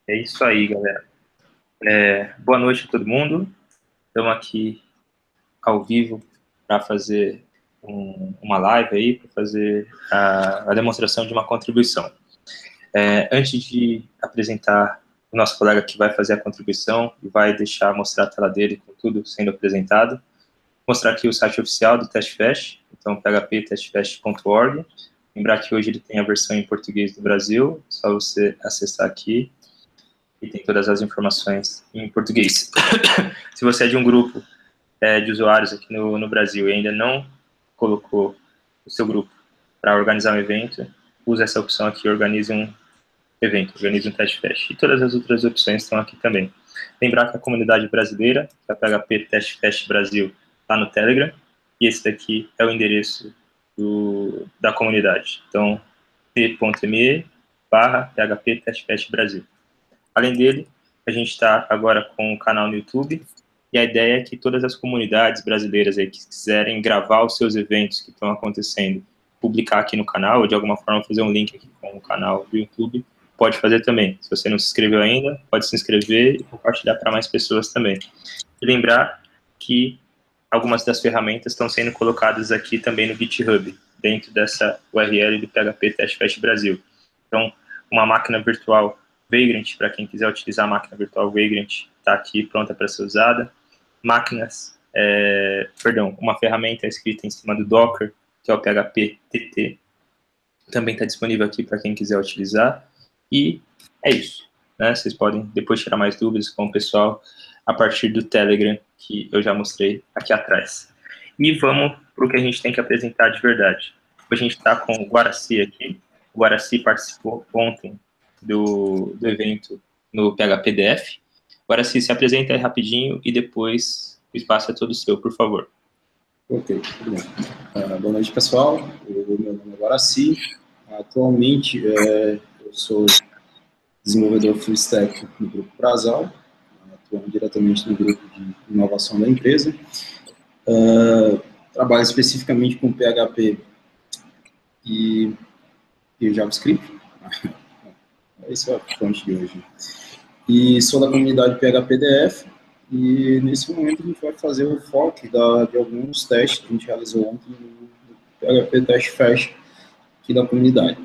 É isso aí, galera. Boa noite a todo mundo. Estamos aqui ao vivo para fazer uma live aí, para fazer a demonstração de uma contribuição. Antes de apresentar o nosso colega que vai fazer a contribuição e vai mostrar a tela dele com tudo sendo apresentado, mostrar aqui o site oficial do TestFest, então phptestfest.org. Lembrar que hoje ele tem a versão em português do Brasil, só você acessar aqui e tem todas as informações em português. Se você é de um grupo de usuários aqui no Brasil e ainda não colocou o seu grupo para organizar um evento, use essa opção aqui, organize um evento, organize um TestFest. E todas as outras opções estão aqui também. Lembrar que a comunidade brasileira, que é a PHP TestFest Brasil, está no Telegram, e esse daqui é o endereço da comunidade. Então, t.me/PHP TestFest Brasil. Além dele, a gente está agora com um canal no YouTube, e a ideia é que todas as comunidades brasileiras aí que quiserem gravar os seus eventos que estão acontecendo, publicar aqui no canal, ou de alguma forma fazer um link aqui com o canal do YouTube, pode fazer também. Se você não se inscreveu ainda, pode se inscrever e compartilhar para mais pessoas também. E lembrar que algumas das ferramentas estão sendo colocadas aqui também no GitHub, dentro dessa URL do PHP TestFest Brasil. Então, uma máquina virtual Vagrant, para quem quiser utilizar a máquina virtual Vagrant, está aqui pronta para ser usada. Uma ferramenta escrita em cima do Docker, que é o PHP TT, também está disponível aqui para quem quiser utilizar. E é isso, né? Vocês podem depois tirar mais dúvidas com o pessoal a partir do Telegram, que eu já mostrei aqui atrás. E vamos para o que a gente tem que apresentar de verdade. A gente está com o Guaraci aqui. O Guaraci participou ontem do evento no PHPDF. Guaraci, se apresenta aí rapidinho e depois o espaço é todo seu, por favor. Ok, tudo bem. Boa noite, pessoal. O meu nome é Guaraci. Atualmente, eu sou desenvolvedor full stack no grupo Prasal, atuando diretamente no grupo de inovação da empresa. Trabalho especificamente com PHP e JavaScript. Esse é a fonte de hoje. E sou da comunidade PHPDF. E nesse momento a gente vai fazer o foco de alguns testes que a gente realizou ontem no PHP TestFest aqui da comunidade.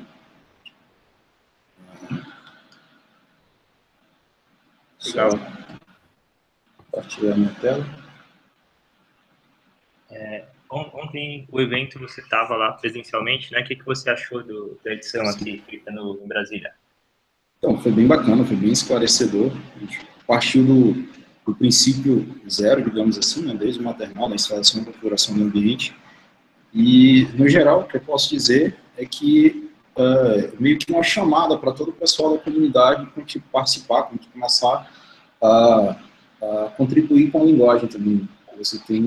Legal. Compartilhar minha tela. Ontem o evento você estava lá presencialmente, né? O que você achou da edição aqui feita em Brasília? Então, foi bem bacana, foi bem esclarecedor. A gente partiu do princípio zero, digamos assim, né, desde o maternal, da instalação e configuração do ambiente. E, no geral, o que eu posso dizer é que meio que uma chamada para todo o pessoal da comunidade participar, começar a contribuir com a linguagem também. Você tem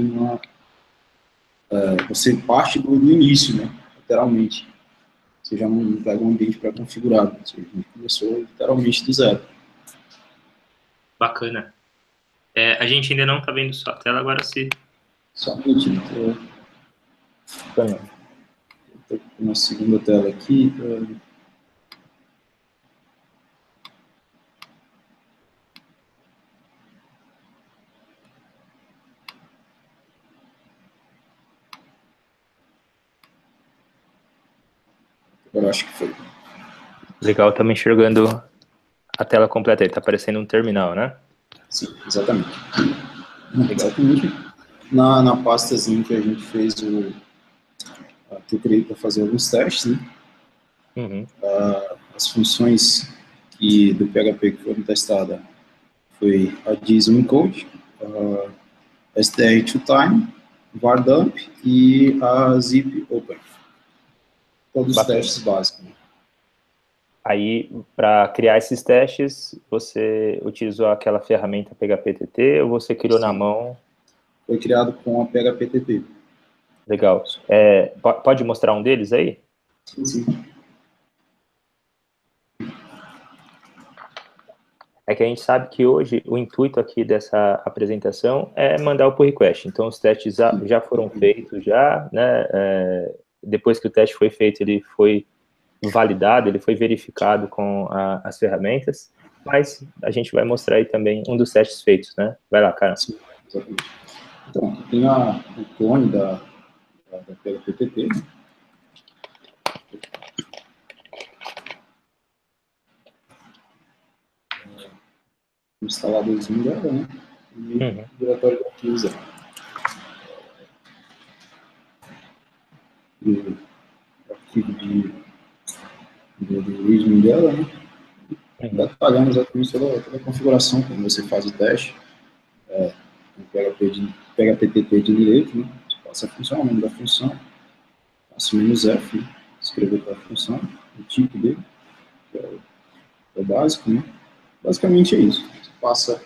você parte do início, né, literalmente. Você já não pega um ambiente pré-configurado. A gente começou literalmente do zero. Bacana. A gente ainda não está vendo sua tela, agora sim. Só um minutinho. Estou com uma segunda tela aqui. Agora acho que foi. Legal, estamos enxergando a tela completa aí, está aparecendo um terminal, né? Sim, exatamente. Exatamente. Na pastazinha que a gente fez, que eu criei para fazer alguns testes, né? Uhum. As funções do PHP que foram testadas foi a JSON Encode, str2time, vardump e a zip open. Todos os testes básicos. Aí, para criar esses testes, você utilizou aquela ferramenta PHPTT ou você criou na mão? Foi criado com a PHPTT. Legal. Pode mostrar um deles aí? Sim. É que a gente sabe que hoje o intuito aqui dessa apresentação é mandar o pull request. Então, os testes já foram feitos, né? Depois que o teste foi feito, ele foi validado, ele foi verificado com as ferramentas. mas a gente vai mostrar aí também um dos testes feitos, né? Vai lá, cara. Sim, exatamente. Então, tem o clone da PHP-TT, né? O instaladorzinho dela, né? E o diretório de arquivos dela. E o arquivo do origem dela, né? Detalhamos exatamente toda a configuração, quando você faz o teste, no PHP-TT de direito, né? Você passa a função, o nome da função, passa o "-f", né? Escrever para a função, o tipo dele, que é o básico, né? Basicamente é isso. Você passa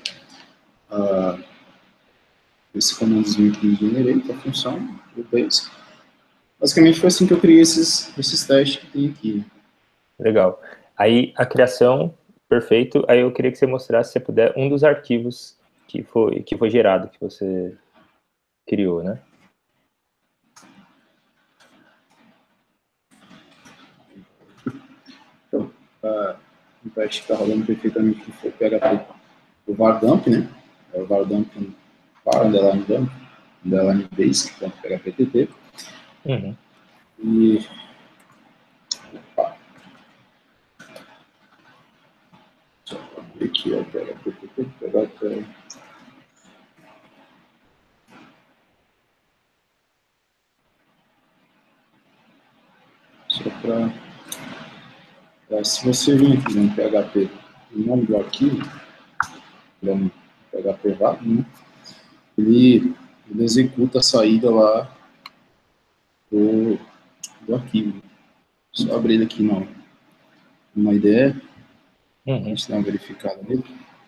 esse comandozinho aqui, generate, a função, o basic. Basicamente foi assim que eu criei esses testes que tem aqui. Legal. Aí a criação, perfeito. Aí eu queria que você mostrasse, se puder, um dos arquivos que foi gerado, que você criou, né? Então, o teste está rolando perfeitamente que foi PHP, o vardump, né? É o vardump para underline dump, underline basic.php-tt. E aqui é o PHP-tt, só para se você vir aqui no PHP, o nome do arquivo, ele é um PHP vago, né? Ele executa a saída lá do arquivo. Só abrir ele aqui numa IDE, a gente dá uma verificada nele.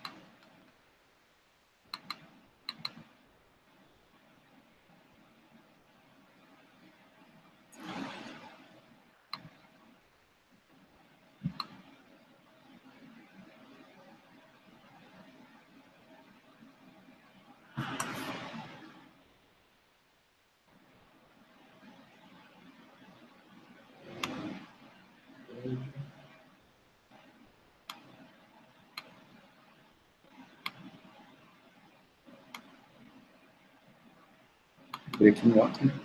Abrir aqui no ato, né?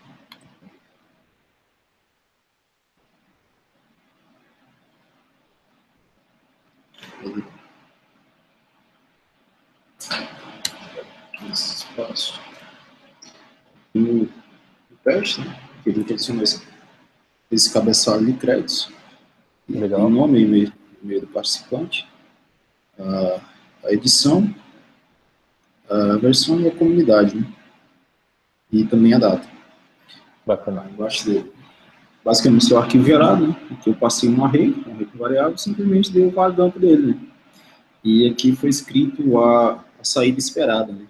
Esse espaço. No teste, né? Que a gente adicionou esse cabeçalho de créditos. Legal. Tem nome e e-mail do participante, a edição, a versão e a comunidade, né? E também a data. Bacana. Embaixo dele. Basicamente, o arquivo gerado, né? Aqui eu passei um array com variável, simplesmente dei o vardump dele, né? E aqui foi escrito a saída esperada, né?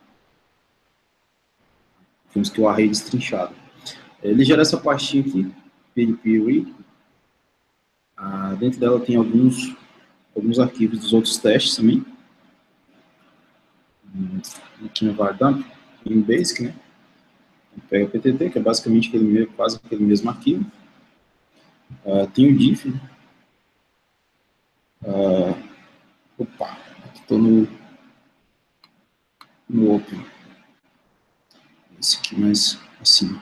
Temos que o array destrinchado. Ele gera essa pastinha aqui, PDP-READ. Dentro dela tem alguns arquivos dos outros testes também. Aqui no vardump, em Basic, né? Pega o PTT, que é basicamente quase aquele mesmo arquivo. Tem o diff. Né? Opa, aqui estou no Open. Esse aqui mais acima.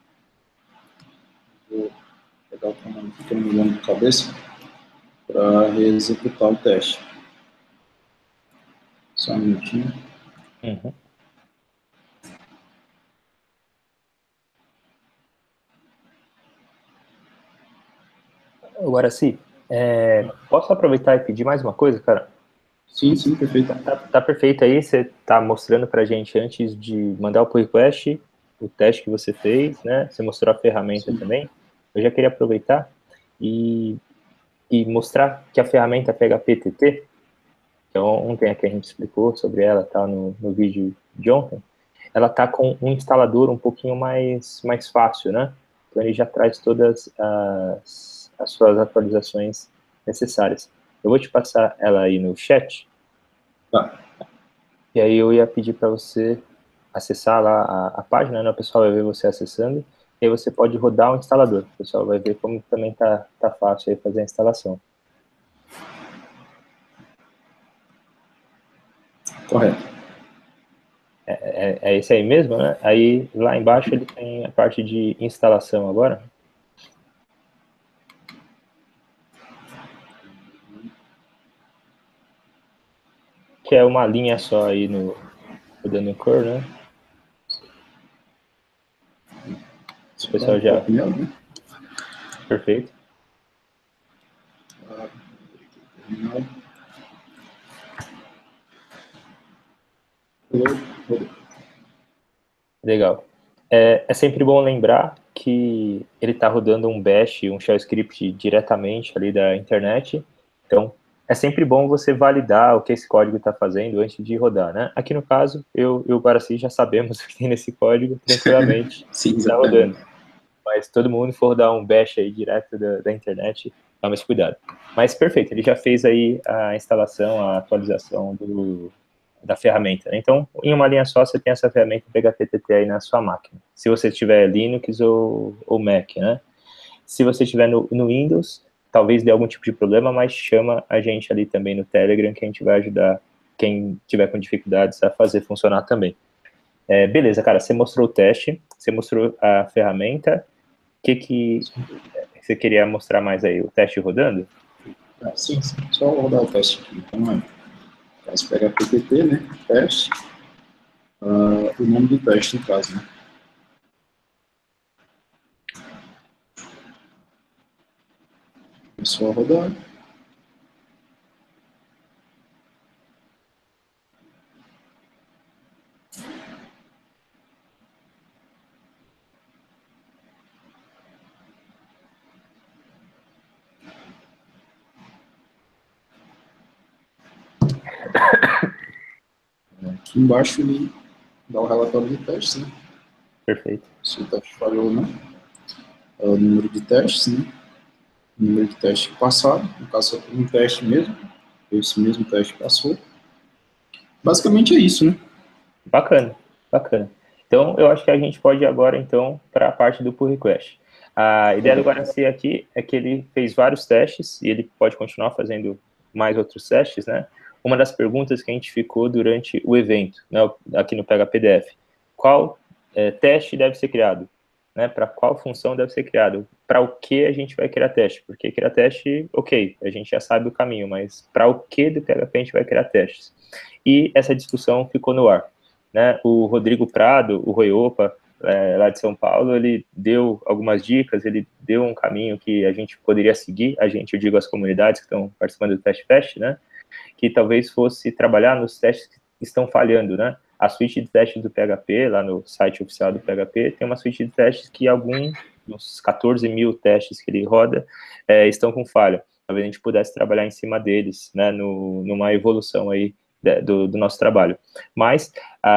Vou pegar o comando que eu não me lembro de cabeça para executar o teste. Só um minutinho. Agora, sim, posso aproveitar e pedir mais uma coisa, cara? Sim, perfeito. Tá perfeito aí, você tá mostrando pra gente antes de mandar o pull request, o teste que você fez, né? Você mostrou a ferramenta também. Eu já queria aproveitar e mostrar que a ferramenta PHP-TT, que ontem aqui a gente explicou sobre ela, tá no vídeo de ontem, ela tá com um instalador um pouquinho mais fácil, né? Então ele já traz todas as suas atualizações necessárias. Eu vou te passar ela aí no chat. Tá. E aí eu ia pedir para você acessar lá a página, né? O pessoal vai ver você acessando, e aí você pode rodar o instalador. O pessoal vai ver como também tá fácil aí fazer a instalação. Correto. É esse aí mesmo, né? Aí lá embaixo ele tem a parte de instalação agora. Que é uma linha só aí no rodando core, né? O pessoal já... Né? Perfeito. Legal. É sempre bom lembrar que ele está rodando um bash, um shell script diretamente ali da internet. Então, é sempre bom você validar o que esse código está fazendo antes de rodar, né? Aqui no caso, eu e o Guaraci já sabemos o que tem nesse código tranquilamente. Sim, está rodando. Mas todo mundo for dar um bash aí direto da internet, dá mais cuidado. Mas perfeito, ele já fez aí a instalação, a atualização da ferramenta, né? Então, em uma linha só, você tem essa ferramenta PHPTT aí na sua máquina. Se você tiver Linux ou Mac, né? Se você tiver no Windows, talvez dê algum tipo de problema, mas chama a gente ali também no Telegram, que a gente vai ajudar quem tiver com dificuldades a fazer funcionar também. Beleza, cara, você mostrou o teste, você mostrou a ferramenta, o que você queria mostrar mais aí? O teste rodando? Sim, só rodar o teste aqui. Então, caso PHPTT, né? Teste. O nome do teste, no caso, né? É só rodar. Aqui embaixo ele dá o relatório do teste, né? Perfeito. Se o teste falhou ou não. O número de testes, né? O número de teste passado, no caso, um teste mesmo. Esse mesmo teste passou. Basicamente é isso, né? Bacana, bacana. Então, eu acho que a gente pode ir agora, então, para a parte do pull request. A ideia do Guaraci aqui é que ele fez vários testes e ele pode continuar fazendo mais outros testes, né? Uma das perguntas que a gente ficou durante o evento, né, aqui no PHPDF, qual teste deve ser criado? Né, para qual função deve ser criado? Para o que a gente vai criar teste? Porque criar teste, ok, a gente já sabe o caminho, mas para o que do PHP a gente vai criar testes? E essa discussão ficou no ar. Né? O Rodrigo Prado, o Roiopa, lá de São Paulo, ele deu algumas dicas, ele deu um caminho que a gente poderia seguir, eu digo as comunidades que estão participando do Test Fest, né? Que talvez fosse trabalhar nos testes que estão falhando, né? A suíte de testes do PHP, lá no site oficial do PHP, tem uma suíte de testes que uns 14 mil testes que ele roda, estão com falha. Talvez a gente pudesse trabalhar em cima deles, né? Numa evolução aí do nosso trabalho. Mas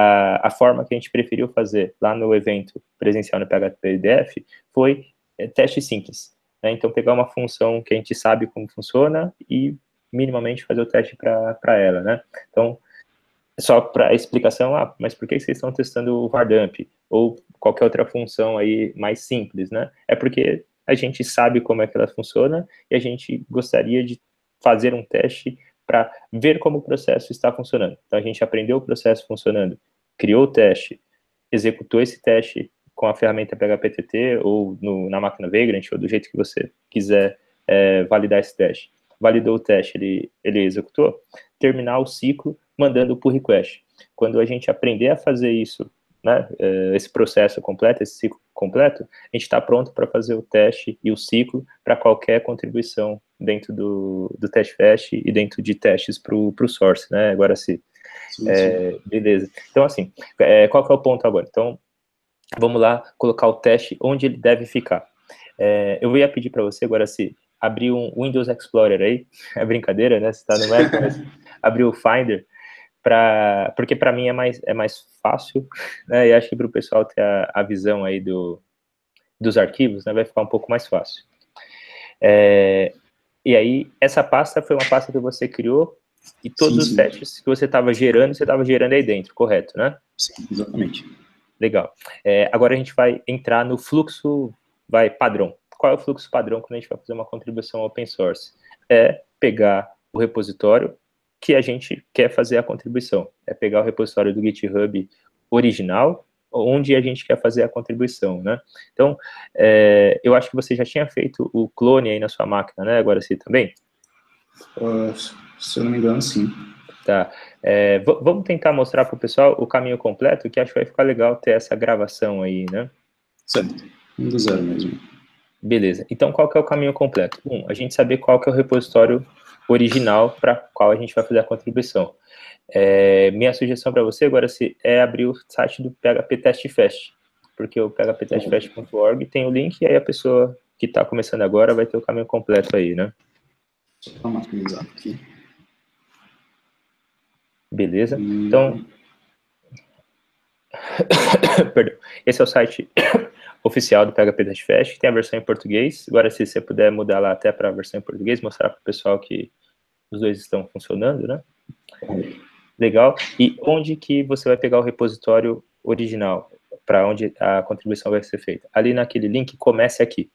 a forma que a gente preferiu fazer lá no evento presencial no PHPDF foi teste simples. Né? Então, pegar uma função que a gente sabe como funciona e minimamente fazer o teste para ela. Né? Então, só para explicação, mas por que vocês estão testando o vardump? Ou qualquer outra função aí mais simples, né? É porque a gente sabe como é que ela funciona e a gente gostaria de fazer um teste para ver como o processo está funcionando. Então, a gente aprendeu o processo funcionando, criou o teste, executou esse teste com a ferramenta PHPTT ou na máquina Vagrant, ou do jeito que você quiser validar esse teste. Validou o teste, ele executou, terminar o ciclo mandando o pull request. Quando a gente aprender a fazer isso, né, esse processo completo, esse ciclo completo, a gente está pronto para fazer o teste e o ciclo para qualquer contribuição dentro do Test Fest e dentro de testes para o source, né, agora sim. Beleza. Então, assim, qual que é o ponto agora? Então, vamos lá colocar o teste onde ele deve ficar. Eu ia pedir para você agora se abrir um Windows Explorer aí, é brincadeira, né, você está no Mac, mas abrir o Finder, porque para mim é mais fácil, né, e acho que para o pessoal ter a visão aí dos arquivos, né, vai ficar um pouco mais fácil. E aí, essa pasta foi uma pasta que você criou e todos os testes que você estava gerando aí dentro, correto, né? Sim, exatamente. Legal. Agora a gente vai entrar no fluxo padrão. Qual é o fluxo padrão quando a gente vai fazer uma contribuição open source? É pegar o repositório que a gente quer fazer a contribuição. é pegar o repositório do GitHub original, onde a gente quer fazer a contribuição, né? Então, eu acho que você já tinha feito o clone aí na sua máquina, né, agora sim também? Se eu não me engano, sim. Tá. Vamos tentar mostrar para o pessoal o caminho completo, que acho que vai ficar legal ter essa gravação aí, né? Certo. 1 do 0 mesmo. Beleza. Então, qual que é o caminho completo? A gente saber qual que é o repositório original para qual a gente vai fazer a contribuição. Minha sugestão para você agora é abrir o site do PHP Test Fest, porque o phptestfest.org tem o link, e aí a pessoa que está começando agora vai ter o caminho completo aí, né? Só para maquinizar aqui. Beleza? Então, perdão. Esse é o site oficial do PHP Test Fest, tem a versão em português. Agora, se você puder mudar lá até para a versão em português, mostrar para o pessoal que os dois estão funcionando, né? Legal. E onde que você vai pegar o repositório original, para onde a contribuição vai ser feita? Ali naquele link, comece aqui.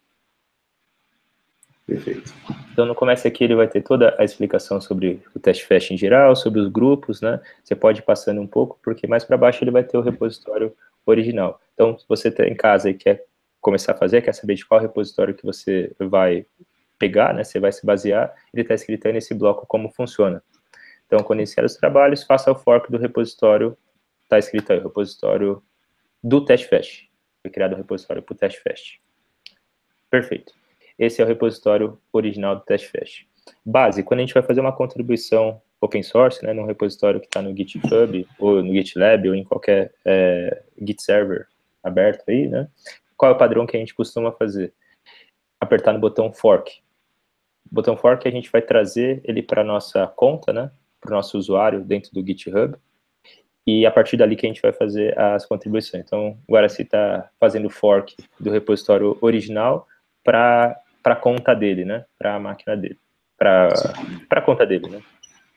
Perfeito. Então, no Comece Aqui, ele vai ter toda a explicação sobre o Test Fest em geral, sobre os grupos, né? Você pode ir passando um pouco, porque mais para baixo ele vai ter o repositório original. Então, se você está em casa e quer começar a fazer, quer saber de qual repositório que você vai pegar, né? Você vai se basear, ele está escrito aí nesse bloco como funciona. Então, quando iniciar os trabalhos, faça o fork do repositório, está escrito aí, o repositório do Test Fest. Foi criado o repositório para o Test Fest. Perfeito. Esse é o repositório original do Test Fest. Base, quando a gente vai fazer uma contribuição open source, né, num repositório que está no GitHub, ou no GitLab, ou em qualquer Git server aberto aí, né, qual é o padrão que a gente costuma fazer? Apertar no botão fork. O botão fork a gente vai trazer ele para a nossa conta, né, para o nosso usuário dentro do GitHub, e a partir dali que a gente vai fazer as contribuições. Então, o Guaraci está fazendo fork do repositório original para a conta dele, né? Para a máquina dele. Para a conta dele, né?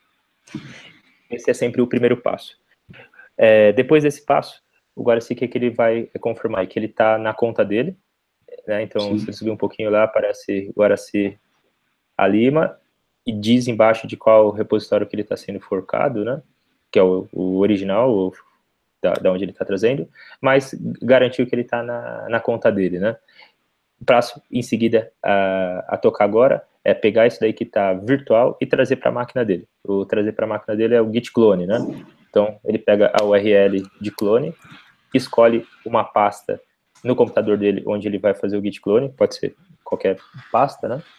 Esse é sempre o primeiro passo. Depois desse passo, o Guaraci, que ele vai confirmar? Que ele está na conta dele, né? Então, se você subir um pouquinho lá, aparece Guaraci Alima, e diz embaixo de qual repositório que ele está sendo forcado, né? Que é o original, da onde ele está trazendo, mas garantiu que ele está na conta dele, né? O passo em seguida a tocar agora é pegar isso daí que está virtual e trazer para a máquina dele. O trazer para a máquina dele é o git clone, né? Então, ele pega a URL de clone, escolhe uma pasta no computador dele onde ele vai fazer o git clone, pode ser qualquer pasta, né?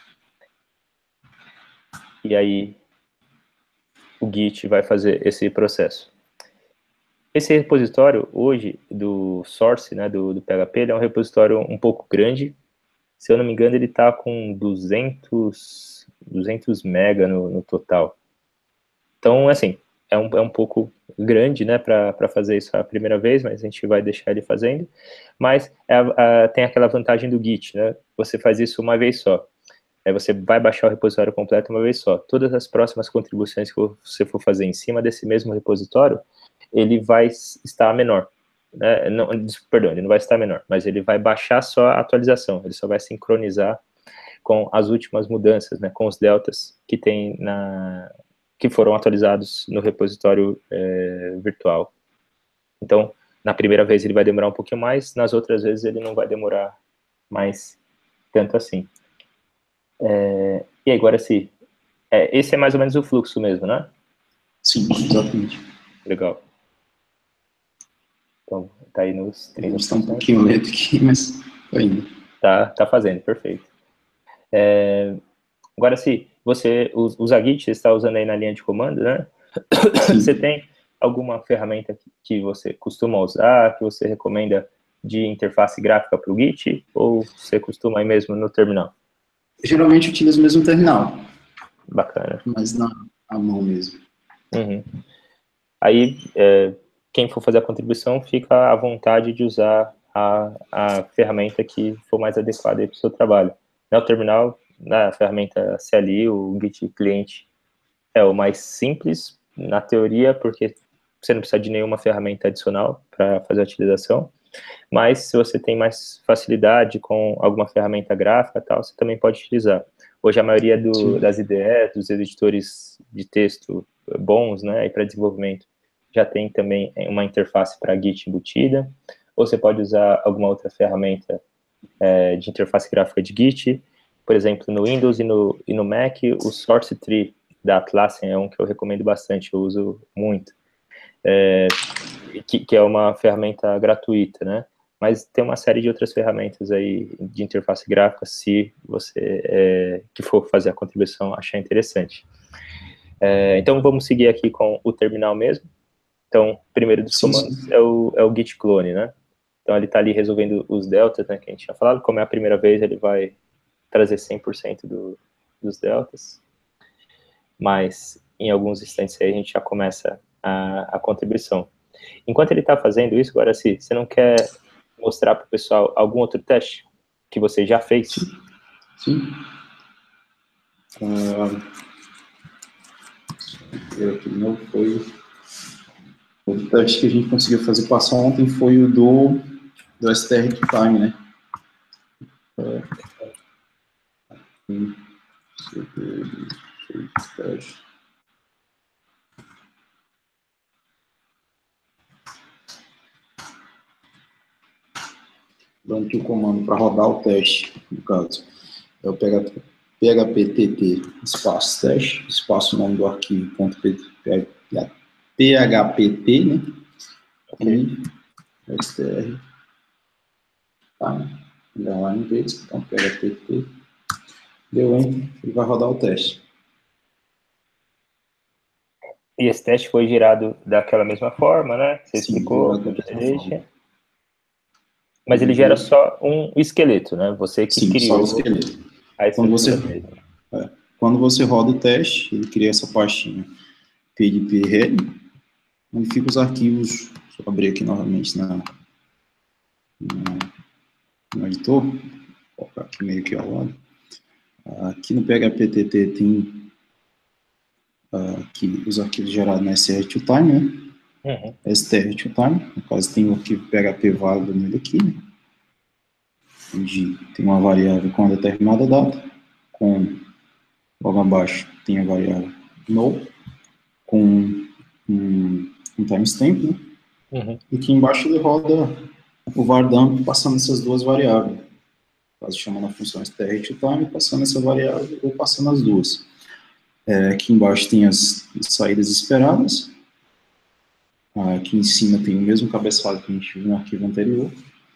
E aí o Git vai fazer esse processo. Esse repositório, hoje, do source, né, do PHP, ele é um repositório um pouco grande. Se eu não me engano, ele está com 200 mega no total. Então, assim, é um pouco grande, né, para fazer isso a primeira vez, mas a gente vai deixar ele fazendo. Mas tem aquela vantagem do Git, né? Você faz isso uma vez só. Aí você vai baixar o repositório completo uma vez só. Todas as próximas contribuições que você for fazer em cima desse mesmo repositório, ele vai estar menor. Né? Não, perdão, ele não vai estar menor, mas ele vai baixar só a atualização, ele só vai sincronizar com as últimas mudanças, né, com os deltas que tem que foram atualizados no repositório virtual. Então, na primeira vez ele vai demorar um pouquinho mais, nas outras vezes ele não vai demorar mais tanto assim. E agora sim, esse é mais ou menos o fluxo mesmo, né? Sim, exatamente. Legal. Então, tá aí nos 30%. Está um pouquinho lento aqui, mas tá indo. Tá fazendo, perfeito. Agora, se você usa Git, você está usando aí na linha de comando, né? Você tem alguma ferramenta que você costuma usar, que você recomenda de interface gráfica para o Git, ou você costuma aí mesmo no terminal? Geralmente utilizo mesmo o terminal. Bacana. Mas na mão mesmo. Uhum. Aí, quem for fazer a contribuição, fica à vontade de usar a ferramenta que for mais adequada para o seu trabalho. O terminal, a ferramenta CLI, o Git cliente, é o mais simples, na teoria, porque você não precisa de nenhuma ferramenta adicional para fazer a utilização, mas se você tem mais facilidade com alguma ferramenta gráfica, tal, você também pode utilizar. Hoje a maioria das IDEs, dos editores de texto bons, né, para desenvolvimento, já tem também uma interface para Git embutida, ou você pode usar alguma outra ferramenta de interface gráfica de Git. Por exemplo, no Windows e no Mac, o Source Tree da Atlassian é um que eu recomendo bastante, eu uso muito, que é uma ferramenta gratuita, né? Mas tem uma série de outras ferramentas aí de interface gráfica, se você que for fazer a contribuição achar interessante. Então, vamos seguir aqui com o terminal mesmo. Então, primeiro dos comandos é o git clone, né? Então, ele está ali resolvendo os deltas, né, que a gente tinha falado. Como é a primeira vez, ele vai trazer 100% dos deltas. Mas, em alguns instantes aí, a gente já começa a contribuição. Enquanto ele está fazendo isso, agora, se você não quer mostrar para o pessoal algum outro teste que você já fez? Sim. Aqui não foi... O teste que a gente conseguiu fazer passar ontem foi o do STR to Time, né? Dando aqui o comando para rodar o teste, no caso, é o phpt espaço teste, espaço nome do arquivo, phpt, né? Okay. E str, tá? Underline inglês, então phpt, deu enter, ele vai rodar o teste. E esse teste foi gerado daquela mesma forma, né? Você Sim, explicou. Mas ele gera só um esqueleto, né? Você que criou só o esqueleto. a estrutura dele. Quando você roda o teste, ele cria essa pastinha PDP head, onde fica os arquivos. Deixa eu abrir aqui novamente no editor. Vou colocar aqui meio que ao lado. Aqui no PHPTT tem aqui os arquivos gerados na STR2Time, né? STR2Time, no caso tem o arquivo PHP válido nele aqui, né? Onde tem uma variável com uma determinada data, logo abaixo tem a variável no, com um timestamp, né? E aqui embaixo ele roda o var_dump passando essas duas variáveis. Caso chamando a função str_time, passando essa variável ou passando as duas. Aqui embaixo tem as saídas esperadas. Aqui em cima tem o mesmo cabeçalho que a gente viu no arquivo anterior.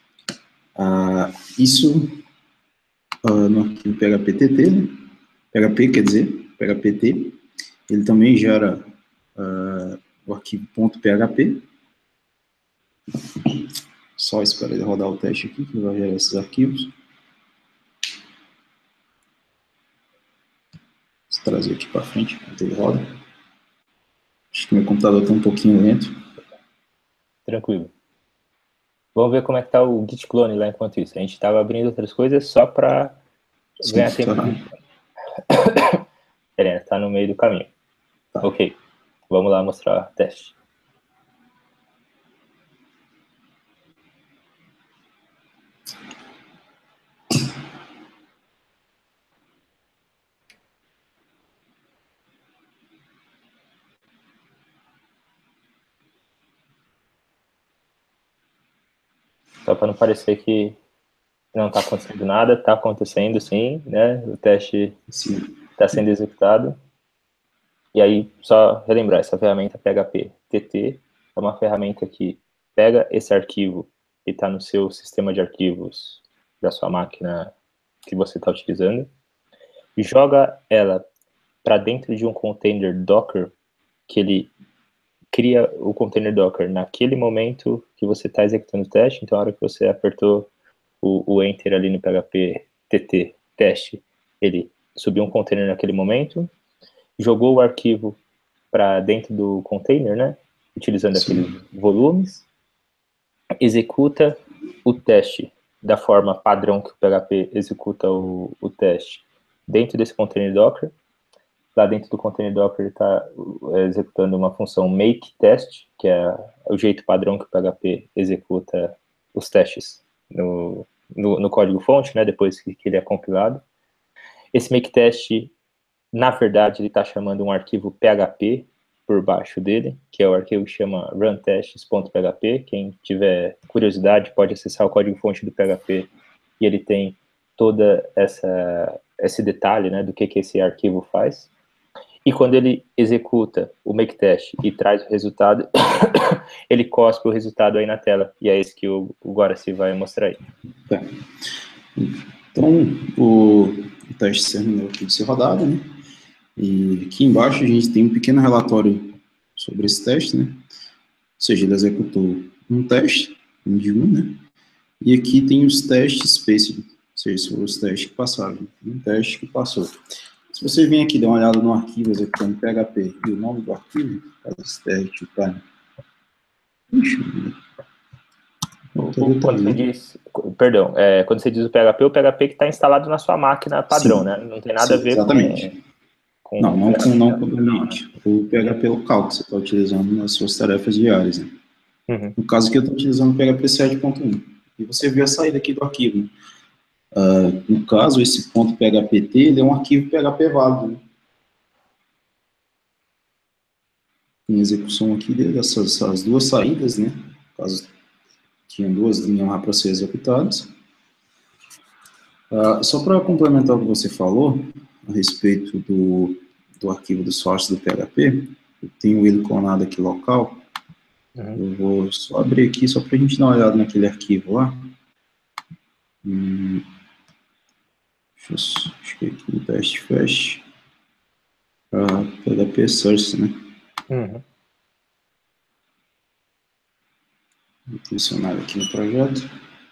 Isso no arquivo phptt, né? PHP quer dizer, phpt, ele também gera o arquivo .php. Só esperar ele rodar o teste aqui, que ele vai gerar esses arquivos. Vou trazer aqui para frente, enquanto ele roda. Acho que meu computador está um pouquinho lento. Tranquilo. Vamos ver como é que está o git clone lá enquanto isso. A gente estava abrindo outras coisas só para ganhar tempo. Ele está no meio do caminho. Tá. Ok. Vamos lá mostrar o teste. Só para não parecer que não está acontecendo nada, está acontecendo sim, né? O teste está sendo executado. E aí, só relembrar, essa ferramenta PHPTT é uma ferramenta que pega esse arquivo que está no seu sistema de arquivos da sua máquina que você está utilizando e joga ela para dentro de um container Docker, que ele cria o container Docker naquele momento que você está executando o teste. Então, a hora que você apertou o Enter ali no PHPTT teste, ele subiu um container naquele momento, jogou o arquivo para dentro do container, né? Utilizando aqueles volumes, executa o teste da forma padrão que o PHP executa o teste dentro desse container Docker. Lá dentro do container Docker ele está executando uma função make test, que é o jeito padrão que o PHP executa os testes no código-fonte, né, depois que ele é compilado. Esse make test, na verdade, ele está chamando um arquivo PHP, por baixo dele, que é o arquivo que chama runtests.php. Quem tiver curiosidade pode acessar o código-fonte do PHP e ele tem toda esse detalhe, né, do que esse arquivo faz. E quando ele executa o make test e traz o resultado, ele cospe o resultado aí na tela. E é esse que o Guaraci vai mostrar aí. Tá. Então, o teste terminou aqui de ser rodado, né? E aqui embaixo a gente tem um pequeno relatório sobre esse teste, né? Ou seja, ele executou um teste, um de um, né? E aqui tem os testes spaced, ou seja, foram os testes que passaram, um teste que passou. Se você vem aqui dar uma olhada no arquivo executando PHP e o nome do arquivo, faz esse teste para... Quando você diz, perdão, quando você diz o PHP que está instalado na sua máquina padrão, sim, né? Não tem nada a ver exatamente. com não com o ambiente. O PHP local que você está utilizando nas suas tarefas diárias. Né? Uhum. No caso aqui, eu estou utilizando o PHP 7.1. E você viu a saída aqui do arquivo. Né? No caso, esse ponto .phpt, ele é um arquivo PHP válido. Né? Tem execução aqui dessas duas saídas, né? No caso, tinha duas linhas lá para ser executadas. Só para complementar o que você falou, a respeito do arquivo do source do PHP, eu tenho ele clonado aqui local. Uhum. Eu vou só abrir aqui, só para a gente dar uma olhada naquele arquivo lá. Acho que aqui no teste flash. PHP source, né? Uhum. Vou adicionar aqui no projeto.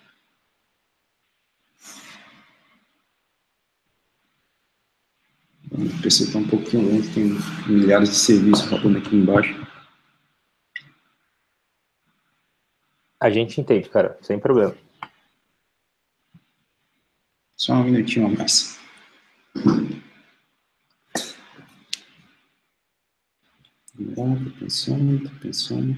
O PC está um pouquinho lento, tem milhares de serviços rodando aqui embaixo. A gente entende, cara, sem problema. Só um minutinho a mais. Tô pensando.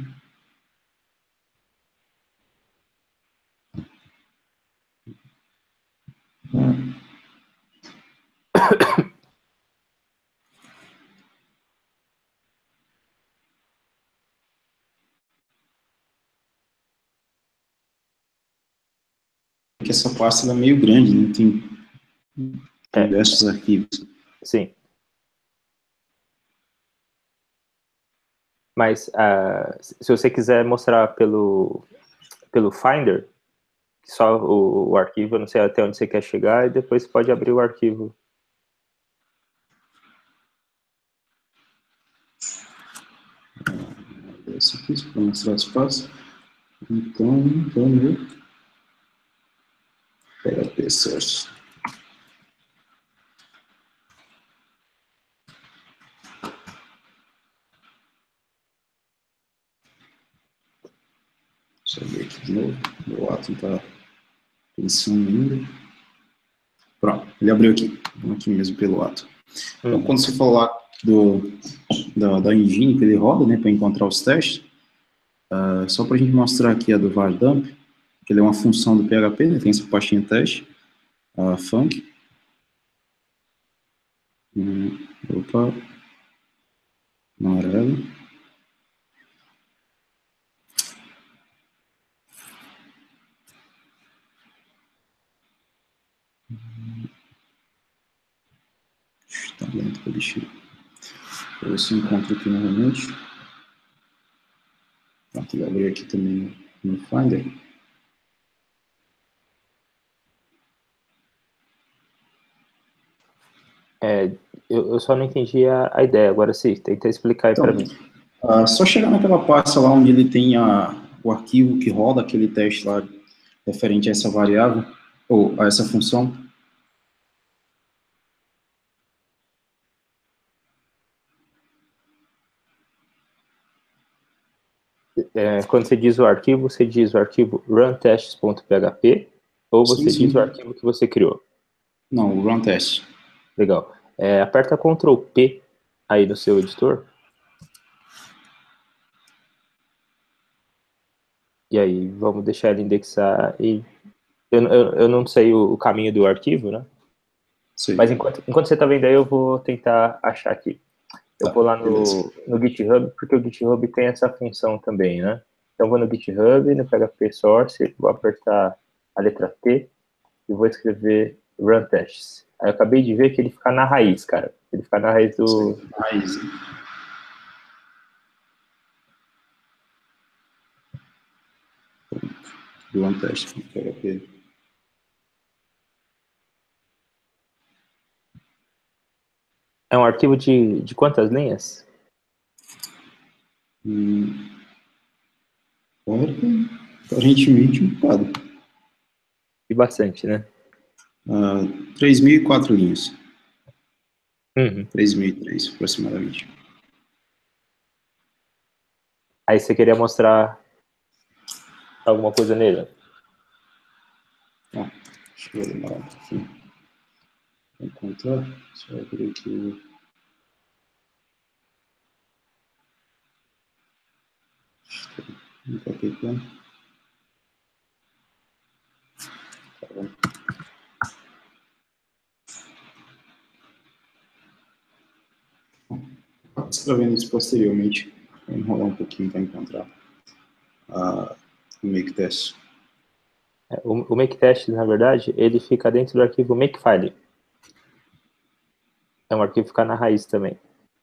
Que essa pasta é meio grande, né? Tem diversos arquivos. Sim. Mas se você quiser mostrar pelo Finder, só o arquivo, eu não sei até onde você quer chegar, e depois você pode abrir o arquivo. Esse aqui, para mostrar os passos. Então, vamos ver. PHP source. Deixa eu ver aqui de novo. O Atom está pensando ainda. Pronto, ele abriu aqui. Vamos aqui mesmo pelo Atom. Então, quando você falar da engine que ele roda, né, para encontrar os testes, só para a gente mostrar aqui a do var_dump, que ele é uma função do PHP, né, tem essa pastinha teste, func. Opa, amarelo. Está lento para deixar. Vou ver se eu encontro aqui novamente. Pronto, ele abriu aqui também no Finder. Eu só não entendi a ideia. Agora sim, tenta explicar aí para mim. Só chegar naquela pasta lá onde ele tem o arquivo que roda aquele teste lá referente a essa variável, ou a essa função. Quando você diz o arquivo runtests.php ou você diz o arquivo que você criou? Não, o runtest. Legal. Aperta Ctrl P aí no seu editor. E aí, vamos deixar ele indexar. E eu não sei o caminho do arquivo, né? Sim. Mas enquanto você está vendo aí, eu vou tentar achar aqui. Eu vou lá no GitHub, porque o GitHub tem essa função também, né? Então, eu vou no GitHub, no PHP Source, vou apertar a letra T e vou escrever run tests. Aí eu acabei de ver que ele fica na raiz, cara. Ele fica na raiz do... Raiz. Run test, PHP. É um arquivo de quantas linhas? Aparentemente um bocado. E bastante, né? 3.004 linhas. Uhum. 3.003, aproximadamente. Aí você queria mostrar alguma coisa nele? Acho que vai demorar um pouquinho. Vou encontrar. Só abrir aqui. Tá bom. Escrevendo isso posteriormente. Vou enrolar um pouquinho para encontrar o make test. O make-test, na verdade, ele fica dentro do arquivo makefile. É um arquivo que fica na raiz também.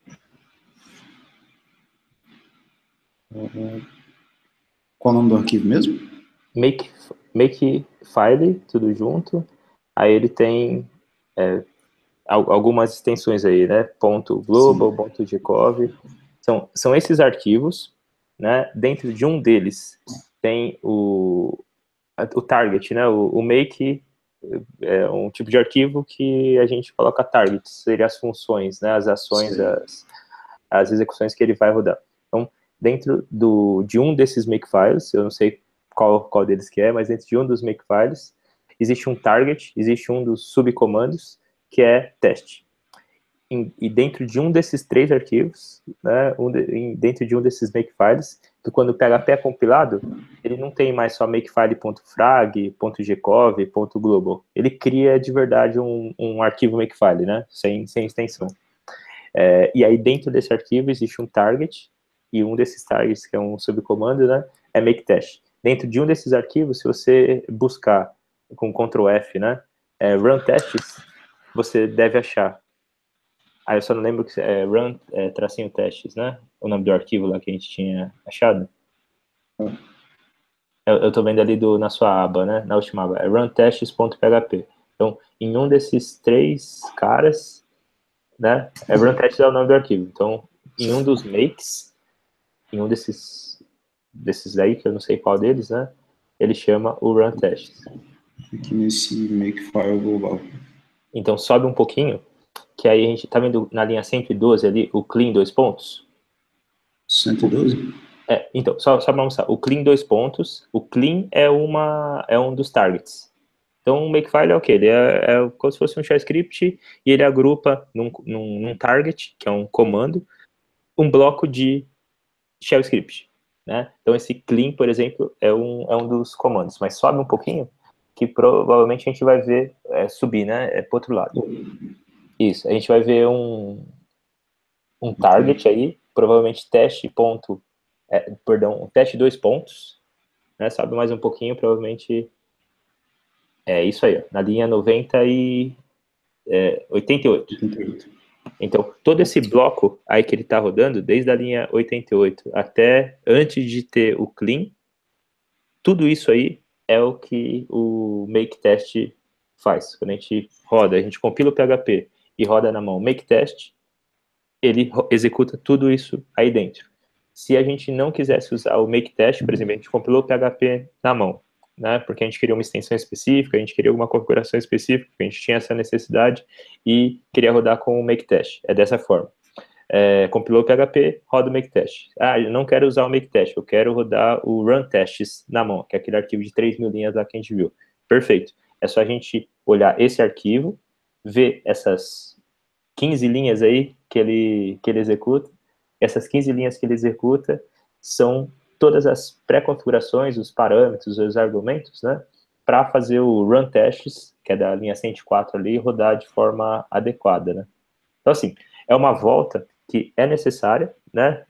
Qual o nome do arquivo mesmo? Makefile, tudo junto. Aí ele tem algumas extensões aí, né? .global, .gcov. São esses arquivos, né? Dentro de um deles tem o target, né? O make é um tipo de arquivo que a gente coloca targets, seria as funções, né? As ações, as execuções que ele vai rodar. Então, dentro de um desses makefiles, eu não sei qual deles que é, mas dentro de um dos makefiles, existe um target, existe um dos subcomandos, que é teste. E dentro de um desses três arquivos, né, dentro de um desses makefiles, que quando o PHP é compilado, ele não tem mais só makefile.frag, .gcov, .global. Ele cria de verdade um arquivo makefile, né, sem extensão. E aí dentro desse arquivo existe um target, e um desses targets, que é um subcomando, né, é maketest. Dentro de um desses arquivos, se você buscar com Ctrl F, né, run tests, você deve achar. Aí eu só não lembro que é run tracinho testes, né? O nome do arquivo lá que a gente tinha achado. Eu tô vendo ali na sua aba, né? Na última aba. É runtests.php. Então, em um desses três caras, né? Runtests é o nome do arquivo. Então, em um dos makes, em um desses daí, que eu não sei qual deles, né? Ele chama o runtests. Aqui nesse makefile global. Então, sobe um pouquinho, que aí a gente tá vendo na linha 112 ali, o clean 2 pontos. 112? Então, só para mostrar, o clean 2 pontos, o clean é um dos targets. Então, o makefile é o quê? Ele é como se fosse um shell script e ele agrupa num target, que é um comando, um bloco de shell script, né? Então, esse clean, por exemplo, é um dos comandos, mas sobe um pouquinho, que provavelmente a gente vai ver subir, né? Para o outro lado. Isso, a gente vai ver um target aí, provavelmente teste teste 2 pontos, né? Sobe mais um pouquinho, provavelmente é isso aí, ó, na linha 88. 88. Então, todo esse bloco aí que ele está rodando, desde a linha 88 até antes de ter o clean, tudo isso aí é o que o make test faz. Quando a gente roda, a gente compila o PHP e roda na mão make test, ele executa tudo isso aí dentro. Se a gente não quisesse usar o make test, por exemplo, a gente compilou o PHP na mão, né, porque a gente queria uma extensão específica, a gente queria alguma configuração específica, a gente tinha essa necessidade e queria rodar com o make test. É dessa forma. Compilou o PHP, roda o make test. Eu não quero usar o make test, eu quero rodar o run tests na mão, que é aquele arquivo de 3.000 linhas lá que a gente viu. Perfeito. É só a gente olhar esse arquivo, ver essas 15 linhas aí que ele executa. Essas 15 linhas que ele executa são todas as pré-configurações, os parâmetros, os argumentos, né, para fazer o run tests, que é da linha 104 ali, rodar de forma adequada, né. Então, assim, é uma volta que é necessária, né?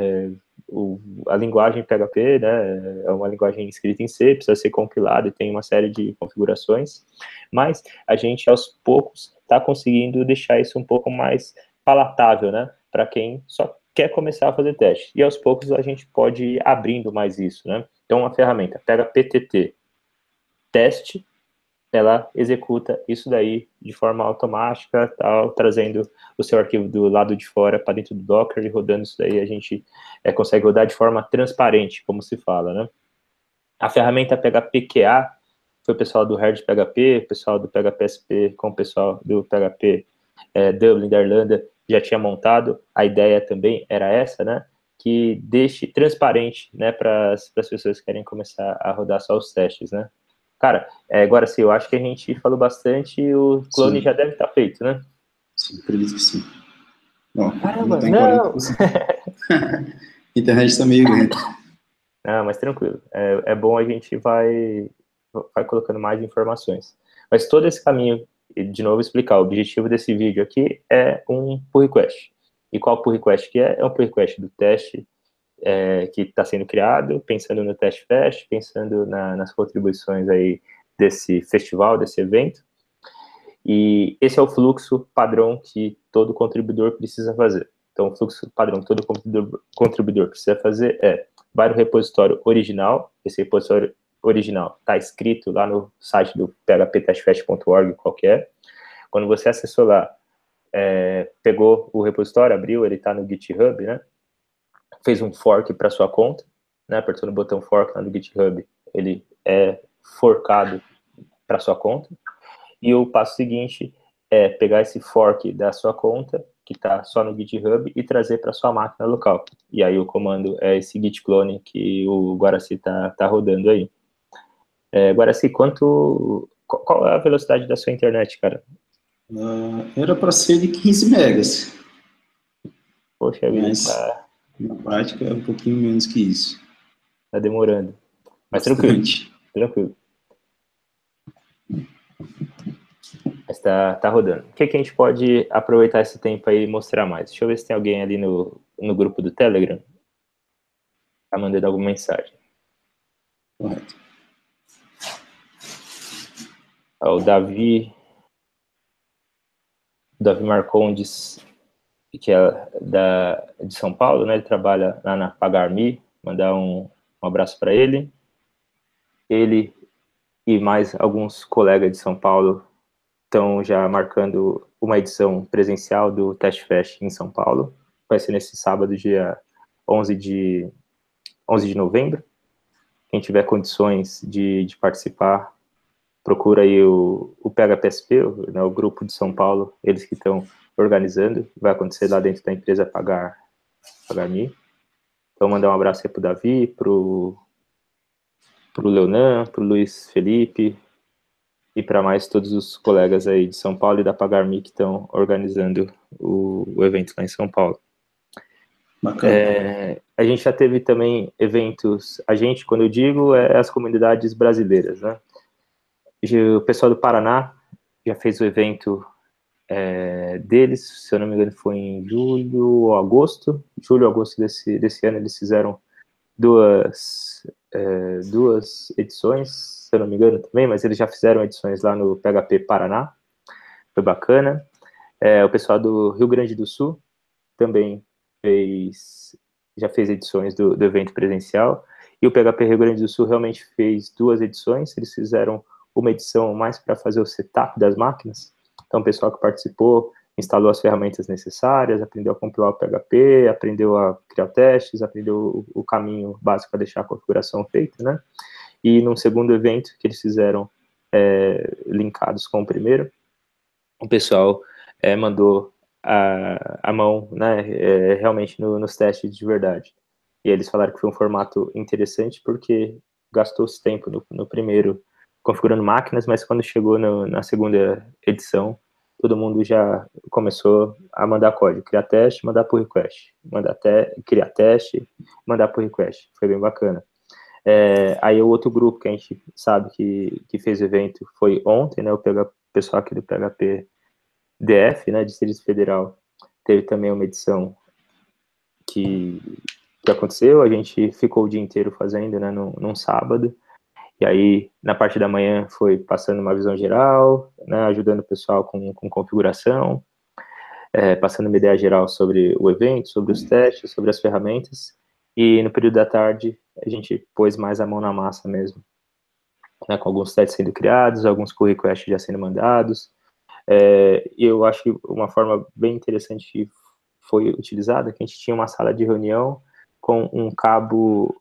A linguagem PHP, né, é uma linguagem escrita em C, precisa ser compilada e tem uma série de configurações, mas a gente, aos poucos, está conseguindo deixar isso um pouco mais palatável, né, para quem só quer começar a fazer teste. E aos poucos a gente pode ir abrindo mais isso, né? Então, uma ferramenta, PHP teste, ela executa isso daí de forma automática, tal, trazendo o seu arquivo do lado de fora para dentro do Docker e rodando isso daí, a gente consegue rodar de forma transparente, como se fala, né? A ferramenta PHPQA foi o pessoal do Herd PHP, o pessoal do PHPSP com o pessoal do PHP Dublin da Irlanda já tinha montado. A ideia também era essa, né? Que deixe transparente, né, para as pessoas que querem começar a rodar só os testes, né? Cara, agora sim, eu acho que a gente falou bastante e o clone Sim. já deve estar feito, né? Sim, acredito que sim. Bom, Caramba, ainda tá em não! 40%. A internet tá meio lenta. Não, mas tranquilo. É bom a gente vai colocando mais informações. Mas todo esse caminho, de novo explicar, o objetivo desse vídeo aqui é um pull request. E qual pull request que é? É um pull request do teste que está sendo criado, pensando no teste fest, pensando nas contribuições aí desse festival, desse evento. E esse é o fluxo padrão que todo contribuidor precisa fazer. Então, o fluxo padrão que todo contribuidor precisa fazer vai no repositório original, esse repositório original está escrito lá no site do phptestfest.org qualquer. Quando você acessou lá, pegou o repositório, abriu, ele está no GitHub, né? Fez um fork para sua conta, né? Apertou no botão fork lá no GitHub, ele é forcado para sua conta. E o passo seguinte é pegar esse fork da sua conta, que está só no GitHub, e trazer para sua máquina local. E aí o comando é esse git clone que o Guaraci tá rodando aí. Guaraci, qual é a velocidade da sua internet, cara? Era para ser de 15 megas, Poxa vida, mas na prática é um pouquinho menos que isso. tá demorando. Mas tranquilo, Bastante. tranquilo. Mas tá rodando. O que a gente pode aproveitar esse tempo aí e mostrar mais? Deixa eu ver se tem alguém ali no grupo do Telegram. Tá mandando alguma mensagem. Correto. O Davi Marcondes, que é de São Paulo, né? Ele trabalha lá na Pagar.me. Mandar um abraço para ele. Ele e mais alguns colegas de São Paulo estão já marcando uma edição presencial do Test Fest em São Paulo. Vai ser nesse sábado, dia 11 de novembro. Quem tiver condições de participar, procura aí o PHPSP, né, o grupo de São Paulo, eles que estão organizando. Vai acontecer lá dentro da empresa Pagar.me. Então, mandar um abraço aí pro Davi, pro Leonan, pro Luiz Felipe, e para mais todos os colegas aí de São Paulo e da Pagar.me que estão organizando o evento lá em São Paulo. Bacana. A gente já teve também eventos, quando eu digo, as comunidades brasileiras, né? O pessoal do Paraná já fez o evento deles, se eu não me engano foi em julho ou agosto desse ano. Eles fizeram duas edições, se eu não me engano também, mas eles já fizeram edições lá no PHP Paraná, foi bacana. O pessoal do Rio Grande do Sul também já fez edições do evento presencial, e o PHP Rio Grande do Sul realmente fez 2 edições. Eles fizeram uma edição mais para fazer o setup das máquinas. Então, o pessoal que participou instalou as ferramentas necessárias, aprendeu a compilar o PHP, aprendeu a criar testes, aprendeu o caminho básico para deixar a configuração feita, né? E num segundo evento que eles fizeram linkados com o primeiro, o pessoal mandou a mão, né, realmente nos testes de verdade. E eles falaram que foi um formato interessante porque gastou-se tempo no primeiro configurando máquinas, mas quando chegou na segunda edição, todo mundo já começou a mandar código, criar teste, mandar pull request, criar teste, mandar pull request. Foi bem bacana. Aí o outro grupo que a gente sabe que fez o evento foi ontem, né, o pessoal aqui do PHP DF, né, Distrito Federal, teve também uma edição que aconteceu. A gente ficou o dia inteiro fazendo, né, num sábado. E aí, na parte da manhã, foi passando uma visão geral, né, ajudando o pessoal com configuração, passando uma ideia geral sobre o evento, sobre os testes, sobre as ferramentas. E no período da tarde, a gente pôs mais a mão na massa mesmo, né, com alguns testes sendo criados, alguns pull requests já sendo mandados. E eu acho que uma forma bem interessante foi utilizada, que a gente tinha uma sala de reunião com um cabo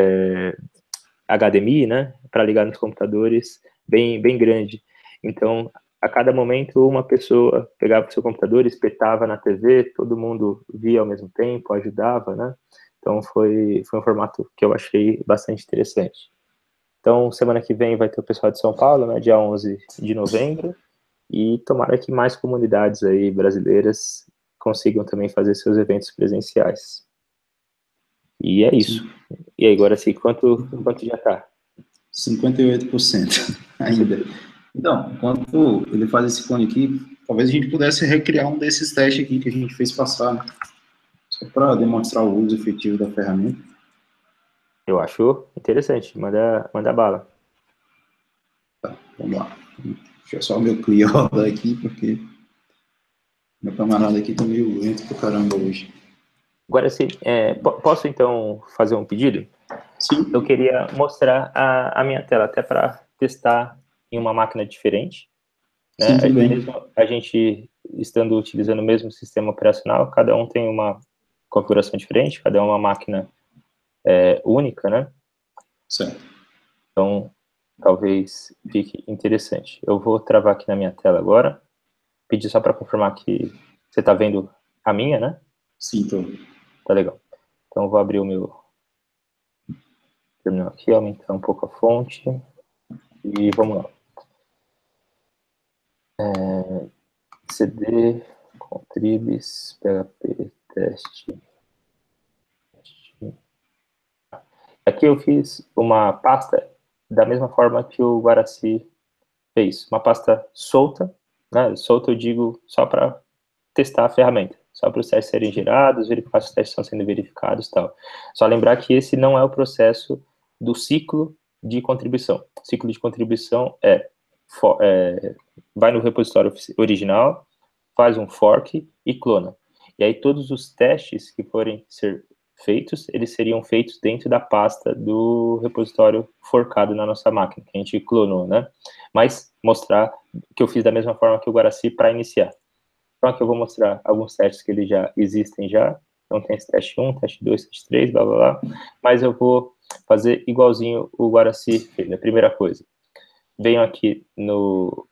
HDMI, né, para ligar nos computadores, bem grande. Então, a cada momento, uma pessoa pegava o seu computador, espetava na TV, todo mundo via ao mesmo tempo, ajudava, né? Então, foi um formato que eu achei bastante interessante. Então, semana que vem vai ter o pessoal de São Paulo, né, dia 11 de novembro, e tomara que mais comunidades aí brasileiras consigam também fazer seus eventos presenciais. E é isso. E aí, agora sim, quanto já tá? 58% ainda. Então, enquanto ele faz esse clone aqui, talvez a gente pudesse recriar um desses testes aqui que a gente fez passar, né? Só para demonstrar o uso efetivo da ferramenta. Eu acho interessante. Manda bala. Tá, vamos lá. Deixa eu só o meu CLI rodar aqui, porque meu camarada aqui tá meio lento pro caramba hoje. Agora, sim, posso então fazer um pedido? Sim. Eu queria mostrar a minha tela, até para testar em uma máquina diferente. Né? Sim, tudo bem. Mesmo a gente estando utilizando o mesmo sistema operacional, cada um tem uma configuração diferente, cada uma máquina única, né? Certo. Então, talvez fique interessante. Eu vou travar aqui na minha tela agora. Pedir só para confirmar que você está vendo a minha, né? Sim, tô. Tá legal. Então, eu vou abrir o meu terminal aqui, aumentar um pouco a fonte. E vamos lá. CD, contribs, php, teste. Aqui eu fiz uma pasta da mesma forma que o Guaraci fez. Uma pasta solta, né? Solta eu digo só para testar a ferramenta. Só para os testes serem gerados, verificar se os testes estão sendo verificados e tal. Só lembrar que esse não é o processo do ciclo de contribuição. O ciclo de contribuição vai no repositório original, faz um fork e clona. E aí todos os testes que forem ser feitos, eles seriam feitos dentro da pasta do repositório forcado na nossa máquina, que a gente clonou, né? Mas mostrar que eu fiz da mesma forma que o Guaraci para iniciar. Então aqui eu vou mostrar alguns testes que eles já existem já. Então tem esse teste 1, teste 2, teste 3, blá, blá, blá. Mas eu vou fazer igualzinho o Guaraci fez. A primeira coisa, venho aqui no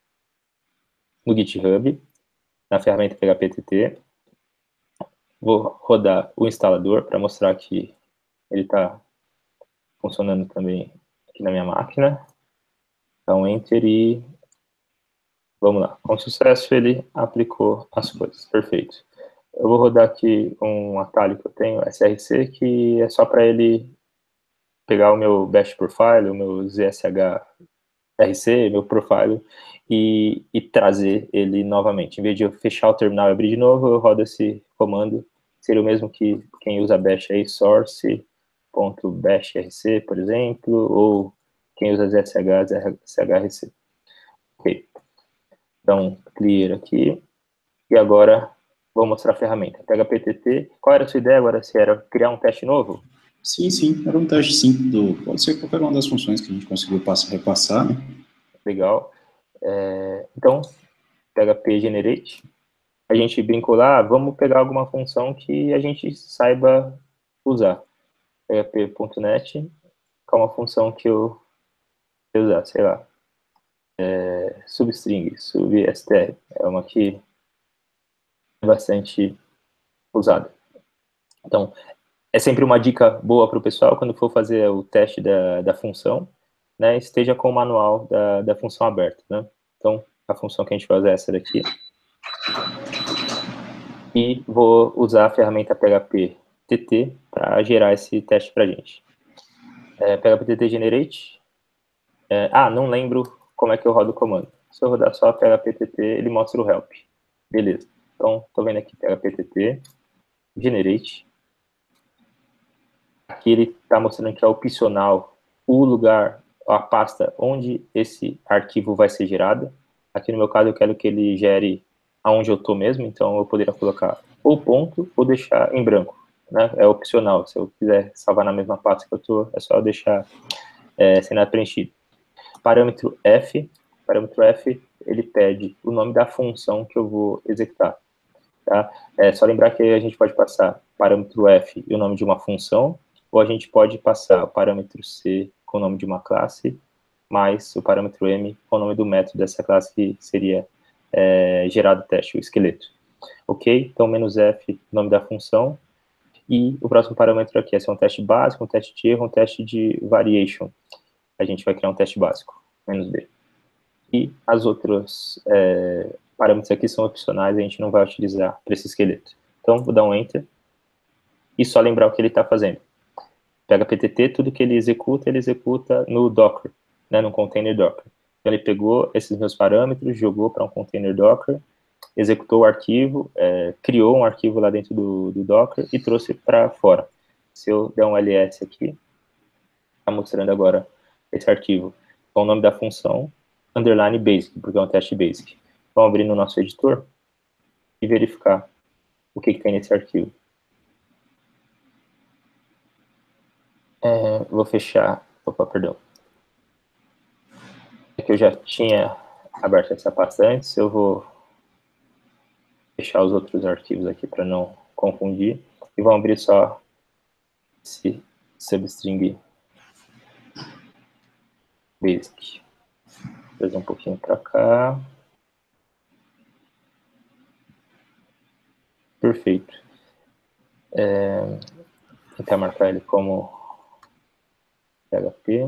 GitHub, na ferramenta PHPTT, vou rodar o instalador para mostrar que ele está funcionando também aqui na minha máquina. Então, Enter e vamos lá. Com sucesso, ele aplicou as coisas. Perfeito. Eu vou rodar aqui um atalho que eu tenho, SRC, que é só para ele pegar o meu Bash Profile, o meu ZSH-RC, meu profile, e trazer ele novamente. Em vez de eu fechar o terminal e abrir de novo, eu rodo esse comando. Seria o mesmo que quem usa Bash aí, source.bashrc, por exemplo, ou quem usa ZSH-RC. Ok. Então, clear aqui. E agora, vou mostrar a ferramenta. PHPTT. Qual era a sua ideia agora? Se era criar um teste novo? Sim, era um teste simples pode ser qualquer uma das funções que a gente conseguiu repassar, né? Legal. Então, PHP generate. A gente brincou lá, vamos pegar alguma função que a gente saiba usar. PHP.net, que é uma função que eu usar, sei lá. Substring, substr, é uma que é bastante usada. Então, é sempre uma dica boa para o pessoal, quando for fazer o teste da função, né, esteja com o manual da função aberto, né? Então, a função que a gente vai usar é essa daqui. E vou usar a ferramenta PHPTT para gerar esse teste para a gente. PHPTT generate. Não lembro como é que eu rodo o comando. Se eu rodar só PHPTT, ele mostra o help. Beleza. Então, estou vendo aqui PHPTT, generate. Aqui ele está mostrando que é opcional o lugar, a pasta onde esse arquivo vai ser gerado. Aqui no meu caso eu quero que ele gere aonde eu estou mesmo, então eu poderia colocar ou ponto ou deixar em branco, né? É opcional, se eu quiser salvar na mesma pasta que eu estou, é só eu deixar sem nada preenchido. Parâmetro F, ele pede o nome da função que eu vou executar. Tá? É só lembrar que a gente pode passar parâmetro F e o nome de uma função, ou a gente pode passar o parâmetro C com o nome de uma classe, mais o parâmetro M com o nome do método dessa classe que seria gerado o teste, o esqueleto. Ok? Então, menos F, nome da função, e o próximo parâmetro aqui é ser um teste básico, um teste de erro, um teste de variation. A gente vai criar um teste básico, menos B. E as outras parâmetros aqui são opcionais, a gente não vai utilizar para esse esqueleto. Então, vou dar um Enter e só lembrar o que ele está fazendo. Pega PTT, tudo que ele executa no Docker, né, no container Docker. Então, ele pegou esses meus parâmetros, jogou para um container Docker, executou o arquivo, criou um arquivo lá dentro do Docker e trouxe para fora. Se eu der um ls aqui, está mostrando agora esse arquivo com o nome da função, underline basic, porque é um teste basic. Vamos abrir no nosso editor e verificar o que tem nesse arquivo. Vou fechar, perdão. É que eu já tinha aberto essa pasta antes, eu vou fechar os outros arquivos aqui para não confundir. E vamos abrir só esse substring basic. Vou trazer um pouquinho para cá. Perfeito. Tentar marcar ele como PHP.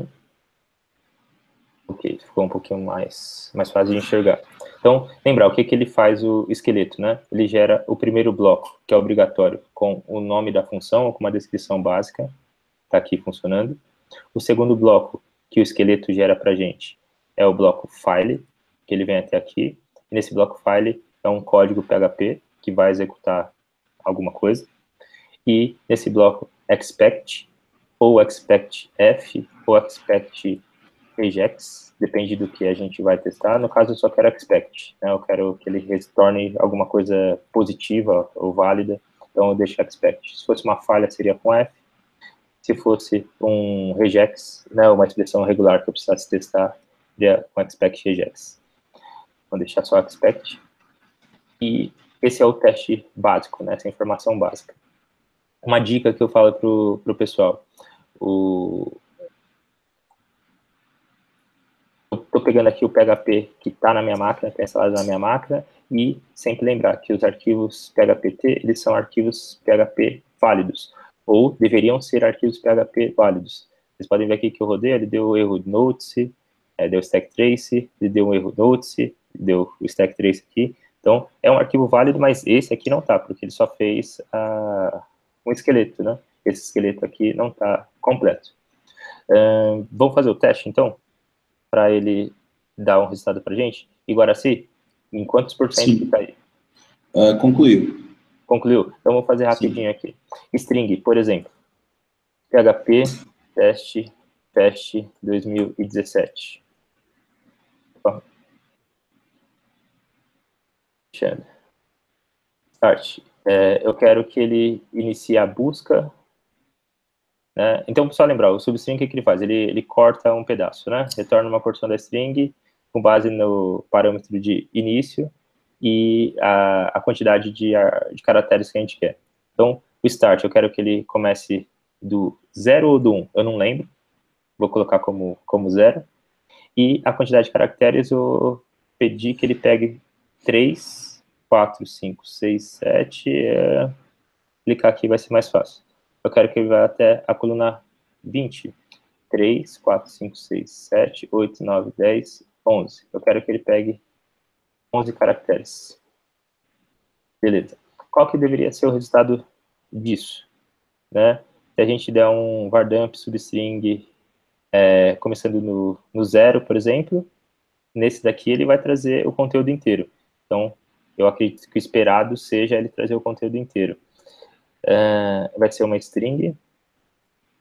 Ok, ficou um pouquinho mais fácil de enxergar. Então, lembrar o que ele faz o esqueleto, né? Ele gera o primeiro bloco, que é obrigatório, com o nome da função, ou com uma descrição básica, está aqui funcionando. O segundo bloco que o esqueleto gera para a gente é o bloco file, que ele vem até aqui. E nesse bloco file é um código PHP que vai executar alguma coisa. E nesse bloco expect, ou expect-f, ou expect regex, depende do que a gente vai testar. No caso, eu só quero expect, né? Eu quero que ele retorne alguma coisa positiva ou válida, então eu deixo expect. Se fosse uma falha, seria com F. Se fosse um regex, né, uma expressão regular que eu precisasse testar, seria com expect regex. Vou deixar só expect. E esse é o teste básico, né, essa informação básica. Uma dica que eu falo para o pessoal, estou pegando aqui o PHP que está na minha máquina, que é instalado na minha máquina, e sempre lembrar que os arquivos PHP, eles são arquivos PHP válidos, ou deveriam ser arquivos PHP válidos. Vocês podem ver aqui que eu rodei, ele deu erro de notes, deu stack trace, ele deu um erro notes, deu o stack trace aqui. Então, é um arquivo válido, mas esse aqui não está, porque ele só fez um esqueleto, né? Esse esqueleto aqui não está completo. Vamos fazer o teste, então? Para ele dar um resultado para a gente. E Guaraci, em quantos por cento que está aí? Concluiu. Concluiu? Então, vou fazer rapidinho aqui. String, por exemplo. PHP teste 2017. Start. Eu quero que ele inicie a busca. Né? Então, só lembrar, o substring, o que ele faz? Ele corta um pedaço, né? Retorna uma porção da string com base no parâmetro de início e a quantidade de caracteres que a gente quer. Então, o start, eu quero que ele comece do 0 ou do 1, eu não lembro. Vou colocar como 0. E a quantidade de caracteres, eu pedi que ele pegue 3, 4, 5, 6, 7. Clicar aqui vai ser mais fácil. Eu quero que ele vá até a coluna 20. 3, 4, 5, 6, 7, 8, 9, 10, 11. Eu quero que ele pegue 11 caracteres. Beleza. Qual que deveria ser o resultado disso? Né? Se a gente der um vardamp substring começando no 0, por exemplo, nesse daqui ele vai trazer o conteúdo inteiro. Então, eu acredito que o esperado seja ele trazer o conteúdo inteiro. Vai ser uma string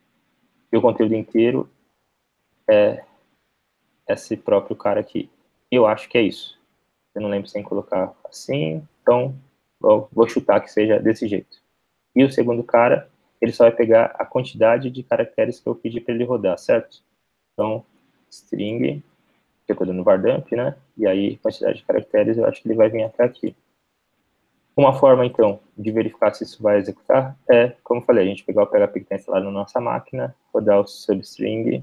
E o conteúdo inteiro é esse próprio cara aqui. Eu acho que é isso. Eu não lembro sem colocar assim, então vou chutar que seja desse jeito. E o segundo cara, ele só vai pegar a quantidade de caracteres que eu pedi para ele rodar, certo? Então, string, que eu estou dando var dump, né? E aí, quantidade de caracteres, eu acho que ele vai vir até aqui. Uma forma, então, de verificar se isso vai executar é, como eu falei, a gente pegar o PHP que está instalado na nossa máquina, rodar o substring,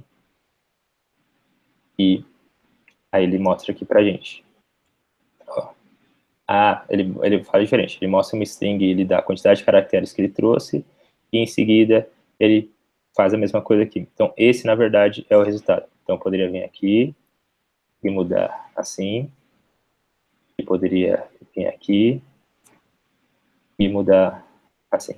e aí ele mostra aqui pra gente. Ó. Ele faz diferente. Ele mostra uma string, ele dá a quantidade de caracteres que ele trouxe, e em seguida ele faz a mesma coisa aqui. Então, esse, na verdade, é o resultado. Então, eu poderia vir aqui e mudar assim, e poderia vir aqui e mudar assim.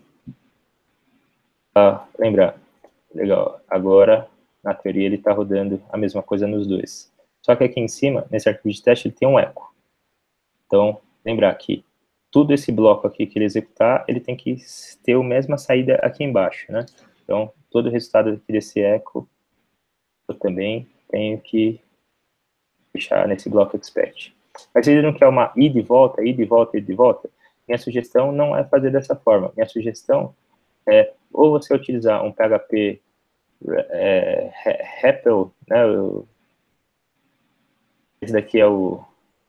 Lembrar, legal, agora, na teoria, ele está rodando a mesma coisa nos dois. Só que aqui em cima, nesse arquivo de teste, ele tem um eco. Então, lembrar que tudo esse bloco aqui que ele executar, ele tem que ter a mesma saída aqui embaixo, né? Então, todo o resultado aqui desse eco, eu também tenho que deixar nesse bloco expect. Mas se ele não quer uma ida de volta, ida de volta, ida de volta, minha sugestão não é fazer dessa forma. Minha sugestão é ou você utilizar um PHP REPL, né? Esse daqui é o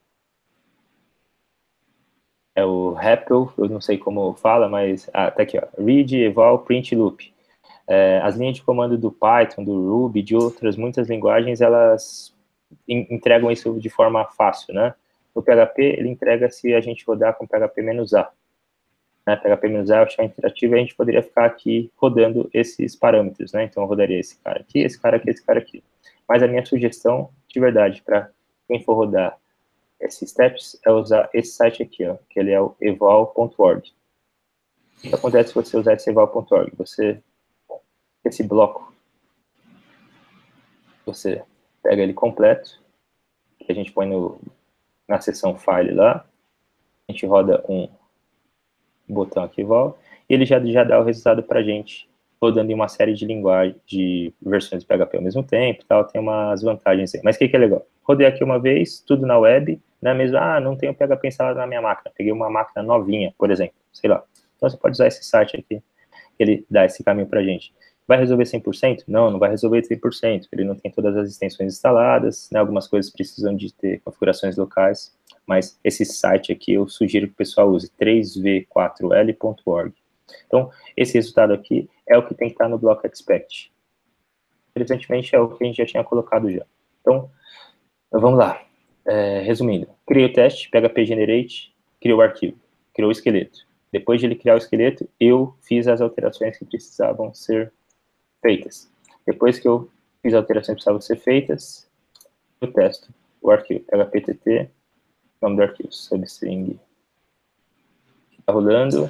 REPL, eu não sei como fala, mas tá aqui, ó, read, eval, print, loop. As linhas de comando do Python, do Ruby, de outras muitas linguagens, elas entregam isso de forma fácil, né? O PHP, ele entrega se a gente rodar com PHP-A. Né? PHP-A é o shell interativo e a gente poderia ficar aqui rodando esses parâmetros, né? Então, eu rodaria esse cara aqui, esse cara aqui, esse cara aqui. Mas a minha sugestão, de verdade, para quem for rodar esses steps, é usar esse site aqui, ó, que ele é o eval.org. O que acontece se você usar esse eval.org? Esse bloco, você pega ele completo, que a gente põe na seção file lá, a gente roda um botão aqui, eval, e ele já dá o resultado para a gente, rodando em uma série de linguagens, de versões de PHP ao mesmo tempo, tal, tem umas vantagens aí. Mas o que é legal? Rodei aqui uma vez, tudo na web, né, mesmo, não tenho PHP instalado na minha máquina, peguei uma máquina novinha, por exemplo, sei lá. Então você pode usar esse site aqui, ele dá esse caminho para a gente. Vai resolver 100%? Não, não vai resolver 100%. Ele não tem todas as extensões instaladas, né? Algumas coisas precisam de ter configurações locais, mas esse site aqui eu sugiro que o pessoal use, 3v4l.org. Então, esse resultado aqui é o que tem que estar no bloco expect. Interessantemente, é o que a gente já tinha colocado já. Então, vamos lá. Resumindo, criei o teste, PHP generate, criou o arquivo, criou o esqueleto. Depois de ele criar o esqueleto, eu fiz as alterações que precisavam ser feitas. Depois que eu fiz as alterações que precisavam ser feitas, eu testo o arquivo phpt, nome do arquivo, substring. Está rolando.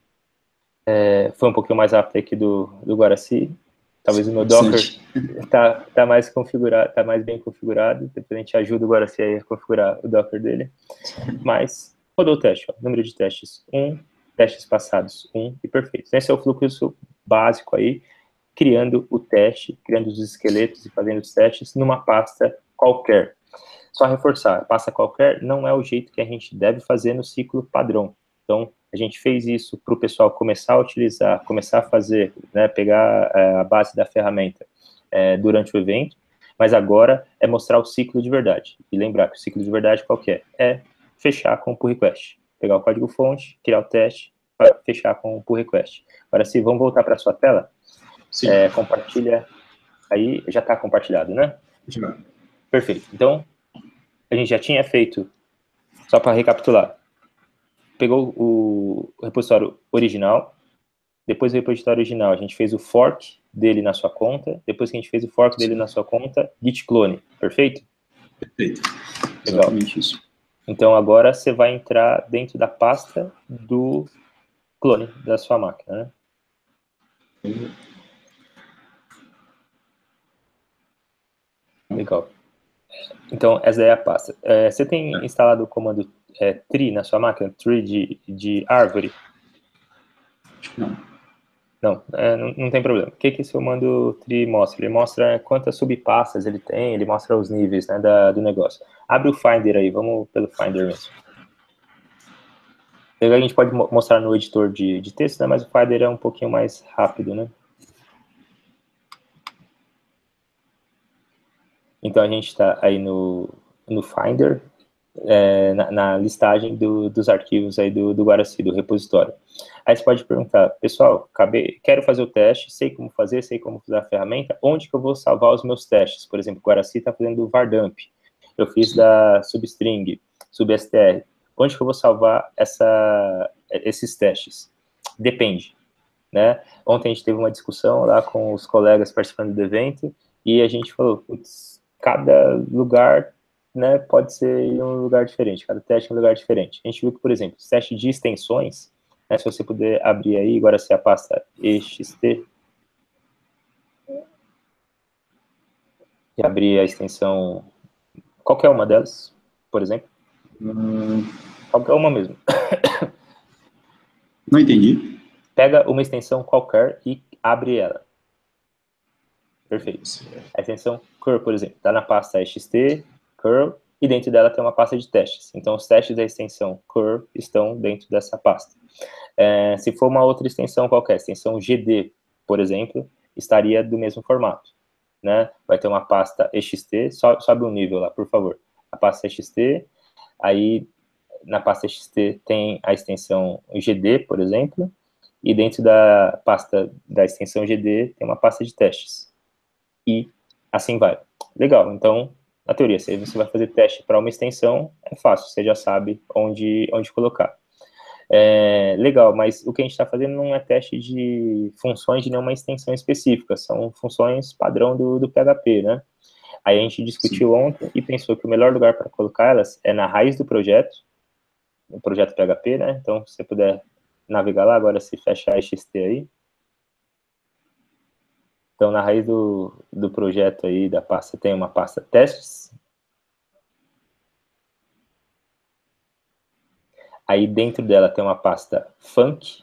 Foi um pouquinho mais rápido aqui do Guaraci. Talvez o meu Docker tá mais configurado, tá mais bem configurado. Depois a gente ajuda o Guaraci a configurar o Docker dele. Mas rodou o teste, ó, número de testes 1, testes passados 1 e perfeito. Esse é o fluxo básico aí, criando o teste, criando os esqueletos e fazendo os testes numa pasta qualquer. Só reforçar, pasta qualquer não é o jeito que a gente deve fazer no ciclo padrão. Então, a gente fez isso para o pessoal começar a utilizar, começar a fazer, né, pegar a base da ferramenta durante o evento, mas agora é mostrar o ciclo de verdade. E lembrar que o ciclo de verdade qual que é? É fechar com o pull request. Pegar o código-fonte, criar o teste, fechar com o pull request. Agora, se vamos voltar para a sua tela, compartilha aí, já está compartilhado, né? Já. Perfeito. Então, a gente já tinha feito, só para recapitular, pegou o repositório original, depois do repositório original, a gente fez o fork dele na sua conta, depois que a gente fez o fork dele na sua conta, git clone, perfeito? Perfeito. Legal. Exatamente isso. Então, agora você vai entrar dentro da pasta do clone da sua máquina, né? Legal. Então, essa é a pasta. Você tem instalado o comando tree na sua máquina? Tree de árvore? Não. Não, não tem problema. O que esse comando tree mostra? Ele mostra quantas subpastas ele tem, ele mostra os níveis, né, do negócio. Abre o Finder aí, vamos pelo Finder mesmo. A gente pode mostrar no editor de texto, né, mas o Finder é um pouquinho mais rápido, né? Então a gente está aí no Finder, na listagem dos arquivos aí do Guaraci, do repositório. Aí você pode perguntar, pessoal, quero fazer o teste, sei como fazer, sei como usar a ferramenta, onde que eu vou salvar os meus testes? Por exemplo, o Guaraci está fazendo o vardump, eu fiz da substring, substr, onde que eu vou salvar esses testes? Depende, né? Ontem a gente teve uma discussão lá com os colegas participando do evento, e a gente falou, putz, cada lugar, né, pode ser em um lugar diferente, cada teste em um lugar diferente. A gente viu que, por exemplo, os testes de extensões, né, se você puder abrir aí, agora se a pasta ext, e abrir a extensão, qualquer uma delas, por exemplo, qualquer uma mesmo. Não entendi. Pega uma extensão qualquer e abre ela. Perfeito. A extensão curl, por exemplo, está na pasta ext, curl, e dentro dela tem uma pasta de testes. Então, os testes da extensão curl estão dentro dessa pasta. Se for uma outra extensão qualquer, extensão gd, por exemplo, estaria do mesmo formato, né? Vai ter uma pasta ext, sobe um nível lá, por favor. A pasta ext, aí na pasta ext tem a extensão gd, por exemplo, e dentro da pasta da extensão gd tem uma pasta de testes. E assim vai. Legal, então, na teoria, se você vai fazer teste para uma extensão, é fácil, você já sabe onde colocar. Legal, mas o que a gente está fazendo não é teste de funções de nenhuma extensão específica, são funções padrão do PHP, né? Aí a gente discutiu ontem e pensou que o melhor lugar para colocar elas é na raiz do projeto, no projeto PHP, né? Então, se você puder navegar lá, agora se fecha ext aí. Então, na raiz do projeto aí, da pasta, tem uma pasta testes. Aí dentro dela tem uma pasta func.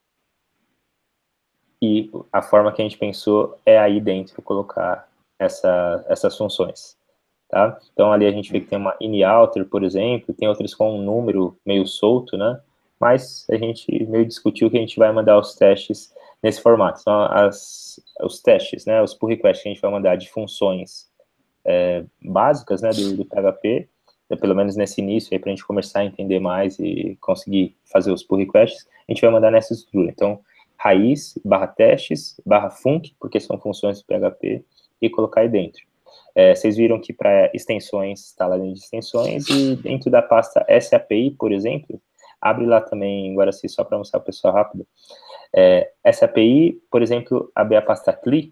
E a forma que a gente pensou é aí dentro colocar essas funções. Tá? Então, ali a gente vê que tem uma ini-alter, por exemplo, tem outras com um número meio solto, né? Mas a gente meio discutiu que a gente vai mandar os testes nesse formato. Então, os testes, né? Os pull requests que a gente vai mandar de funções básicas, né, do PHP, pelo menos nesse início, para a gente começar a entender mais e conseguir fazer os pull requests, a gente vai mandar nessa estrutura. Então, raiz, barra testes, barra func, porque são funções do PHP, e colocar aí dentro. Vocês viram que para extensões, está lá dentro de extensões, e dentro da pasta SAPI, por exemplo, abre lá também, agora sim, só para mostrar para o pessoal rápido, essa API, por exemplo, abre a pasta CLI.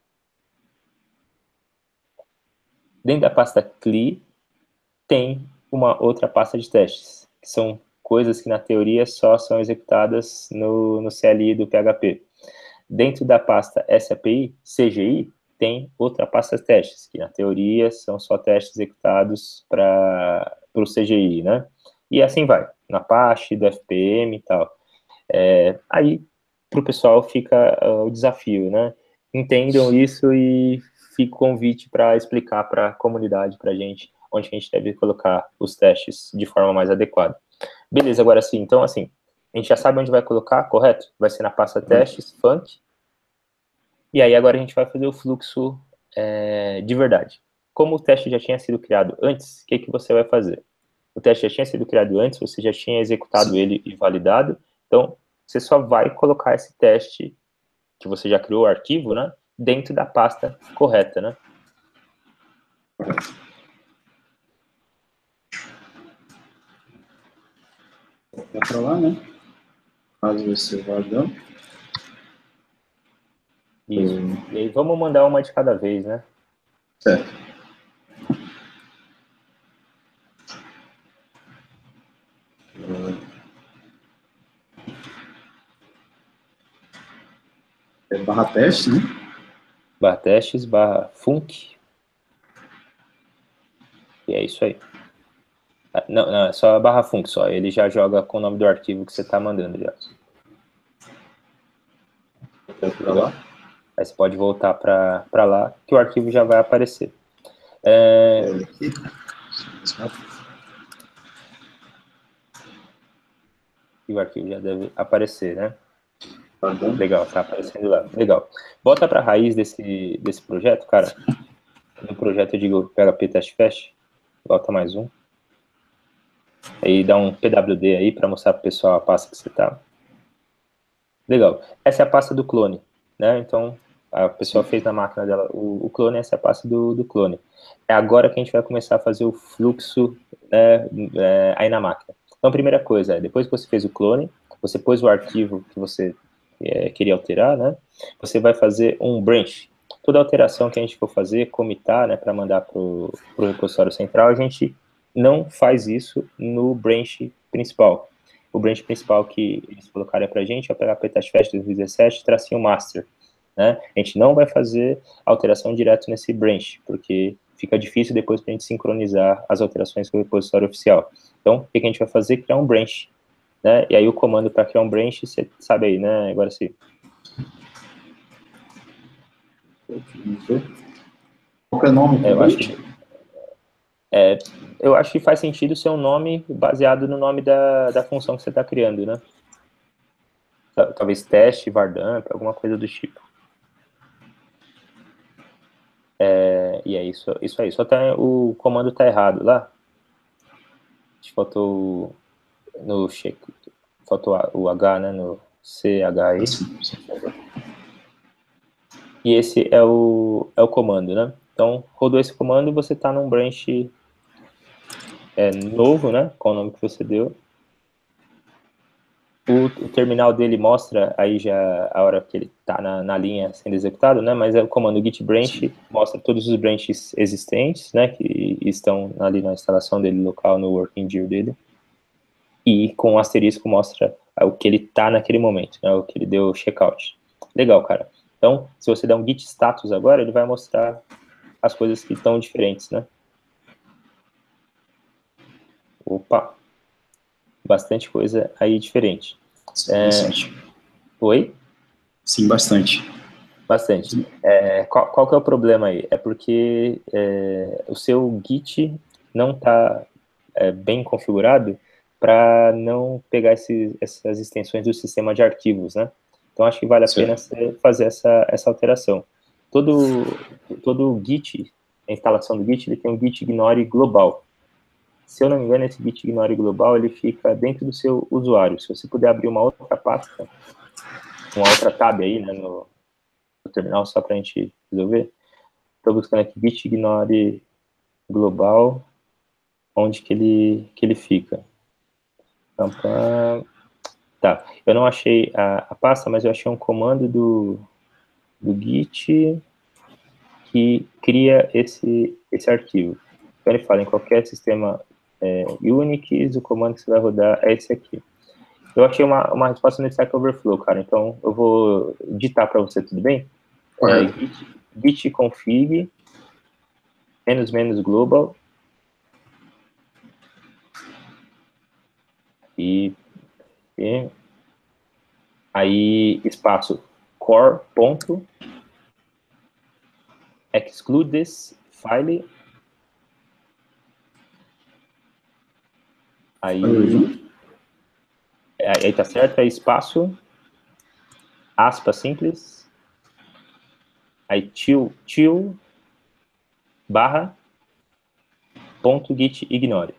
Dentro da pasta CLI, tem uma outra pasta de testes, que são coisas que, na teoria, só são executadas no CLI do PHP. Dentro da pasta SAPI, CGI, tem outra pasta de testes, que, na teoria, são só testes executados para o CGI, né? E assim vai, na Apache, do FPM e tal. Aí, para o pessoal, fica o desafio, né? Entendam isso e fica o convite para explicar para a comunidade, para a gente, onde a gente deve colocar os testes de forma mais adequada. Beleza, agora sim, então assim, a gente já sabe onde vai colocar, correto? Vai ser na pasta testes, func, e aí agora a gente vai fazer o fluxo de verdade. Como o teste já tinha sido criado antes, o que você vai fazer? O teste já tinha sido criado antes, você já tinha executado ele e validado, então você só vai colocar esse teste, que você já criou o arquivo, né, dentro da pasta correta, né? Vai para lá, né? Caso você vá dando. Isso. E aí vamos mandar uma de cada vez, né? Certo. Barra teste, né? Barra testes, barra func. E é isso aí. Não, é só a barra func só. Ele já joga com o nome do arquivo que você está mandando já. voltar para lá. Aí você pode voltar para lá, que o arquivo já vai aparecer. Aqui. E o arquivo já deve aparecer, né? Tá bom. Legal, tá aparecendo lá. Legal. Volta para a raiz desse projeto, cara. No projeto eu digo PHP Test Fast. Volta mais um. Aí dá um PWD aí para mostrar para o pessoal a pasta que você tá. Legal. Essa é a pasta do clone, né? Então, a pessoa fez na máquina dela o clone, essa é a pasta do clone. É agora que a gente vai começar a fazer o fluxo, né, aí na máquina. Então, a primeira coisa é, depois que você fez o clone, você pôs o arquivo que você queria alterar, né? Você vai fazer um branch. Toda alteração que a gente for fazer, commitar, né, para mandar para o repositório central, a gente não faz isso no branch principal. O branch principal que eles colocaram para a gente é o PHP Test Fest 2017, tracinho master, né? A gente não vai fazer alteração direto nesse branch, porque fica difícil depois para a gente sincronizar as alterações com o repositório oficial. Então, o que a gente vai fazer? Criar um branch, né? E aí o comando para criar um branch, você sabe aí, né, agora sim. Qual que é o nome do branch? Eu acho que faz sentido ser um nome baseado no nome da função que você está criando, né? Talvez teste, vardamp, alguma coisa do tipo. E é isso aí. Só tá, o comando tá errado lá. Faltou no check. Faltou o H, né? No CH aí. E esse é o comando, né? Então, rodou esse comando, você tá num branch novo, né? Com o nome que você deu. O terminal dele mostra aí já a hora que ele está na linha sendo executado, né? Mas é o comando git branch, mostra todos os branches existentes, né? Que estão ali na instalação dele local, no working dir dele. E com o asterisco mostra o que ele está naquele momento, né? O que ele deu checkout. Legal, cara. Então, se você der um git status agora, ele vai mostrar as coisas que estão diferentes, né? Opa! Bastante coisa aí diferente. Sim, bastante. Oi? Sim, bastante. Bastante. Qual que é o problema aí? É porque o seu Git não está bem configurado para não pegar essas extensões do sistema de arquivos, né? Então, acho que vale a pena você fazer essa alteração. Todo Git, a instalação do Git, ele tem um Git ignore global. Se eu não me engano, esse Git ignore global, ele fica dentro do seu usuário. Se você puder abrir uma outra pasta, uma outra tab aí, né, no terminal, só para a gente resolver. Estou buscando aqui git ignore global, onde que ele fica. Tá, eu não achei a pasta, mas eu achei um comando do git que cria esse arquivo. Então ele fala, em qualquer sistema Unix, o comando que você vai rodar é esse aqui. Eu achei uma resposta no Stack Overflow, cara, então eu vou ditar para você, tudo bem? Git config -- global e aí espaço core ponto exclude this file, aí tá certo, aí espaço aspa simples, aí til barra ponto git ignore.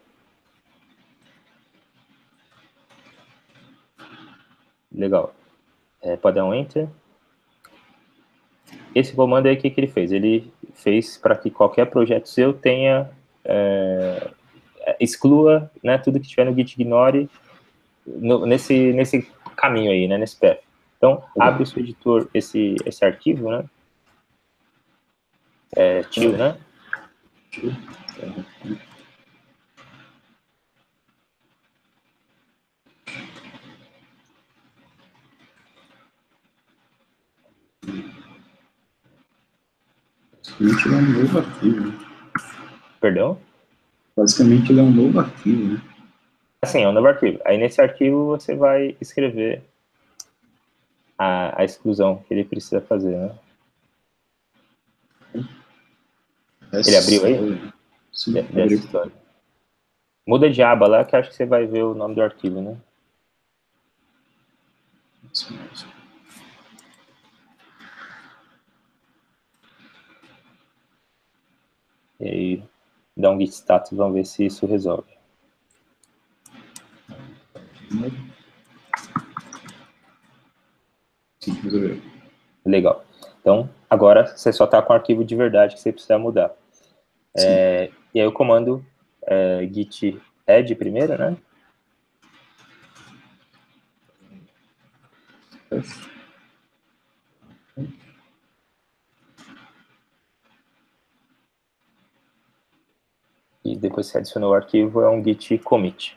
Legal. Pode dar um enter. Esse comando aí, o que ele fez? Ele fez para que qualquer projeto seu tenha exclua, né, tudo que tiver no git ignore nesse caminho aí, né, nesse path. Então, abre o seu editor esse arquivo, né? Til, né? Basicamente ele é um novo arquivo, né? Perdão? Basicamente ele é um novo arquivo, né? Assim, é um novo arquivo. Aí nesse arquivo você vai escrever a exclusão que ele precisa fazer, né? Ele abriu aí? Sim, Dessa abriu. história. Muda de aba lá, que eu acho que você vai ver o nome do arquivo, né? Isso mesmo. E aí, dá um git status, vamos ver se isso resolve. Sim, resolveu. Legal. Então, agora você só está com o arquivo de verdade que você precisa mudar. E aí o comando git add primeiro, né? E depois que você adicionou o arquivo, é um git commit.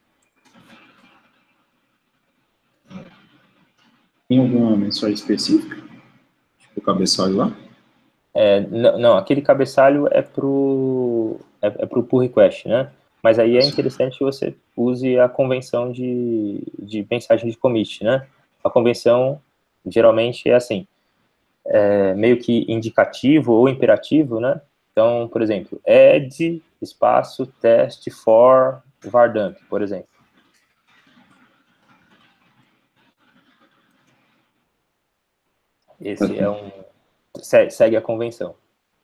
Tem alguma mensagem específica? Tipo o cabeçalho lá? Não, aquele cabeçalho é pro pull request, né? Mas aí é interessante que você use a convenção de mensagem de commit, né? A convenção, geralmente, é assim, meio que indicativo ou imperativo, né? Então, por exemplo, add, espaço, test for vardamp, por exemplo. Esse é um... segue a convenção.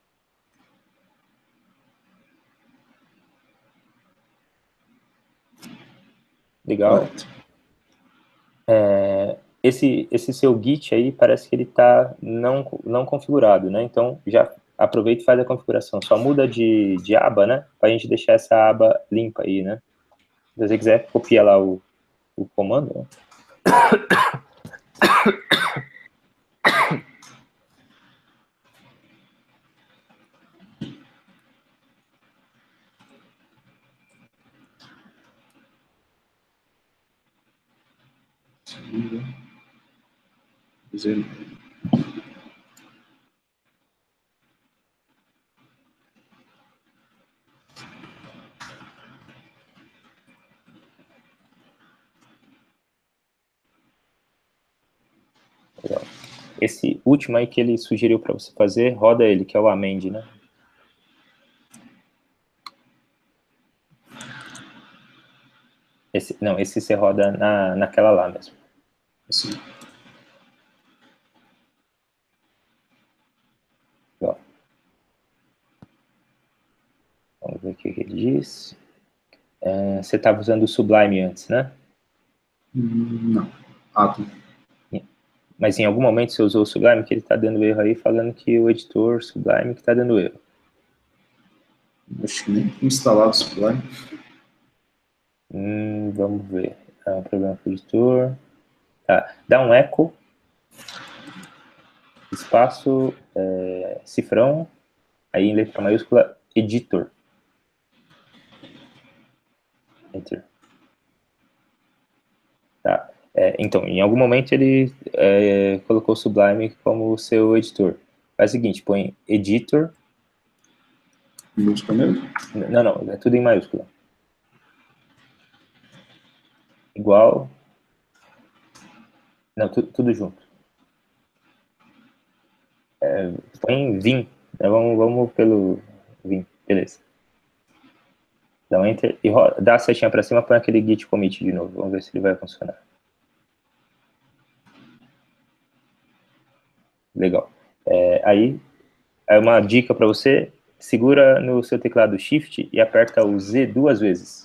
Legal. Esse seu Git aí parece que ele está não configurado, né? Então, já aproveita e faz a configuração. Só muda de aba, né? Para a gente deixar essa aba limpa aí, né? Se você quiser, copia lá o comando, né? Legal. Esse último aí que ele sugeriu para você fazer, roda ele, que é o amend, né? Esse você roda naquela lá mesmo. Sim. Ó. Vamos ver o que ele diz. Você estava usando o Sublime antes, né? Não. Atom. Mas em algum momento você usou o Sublime, que ele está dando erro aí, falando que o editor Sublime que está dando erro. Acho que nem instalado o Sublime. Vamos ver. Problema com o editor. Tá. Dá um echo. Espaço, cifrão. Aí em letra maiúscula, editor. Enter. Tá. Então, em algum momento ele colocou o Sublime como seu editor. Faz o seguinte, põe editor. Música mesmo? Não, é tudo em maiúscula. Igual. Não, tudo junto. Põe vim. Né? Vamos pelo vim. Beleza. Dá um enter e dá a setinha para cima, põe aquele git commit de novo. Vamos ver se ele vai funcionar. Legal. Aí, uma dica para você, segura no seu teclado Shift e aperta o Z 2 vezes.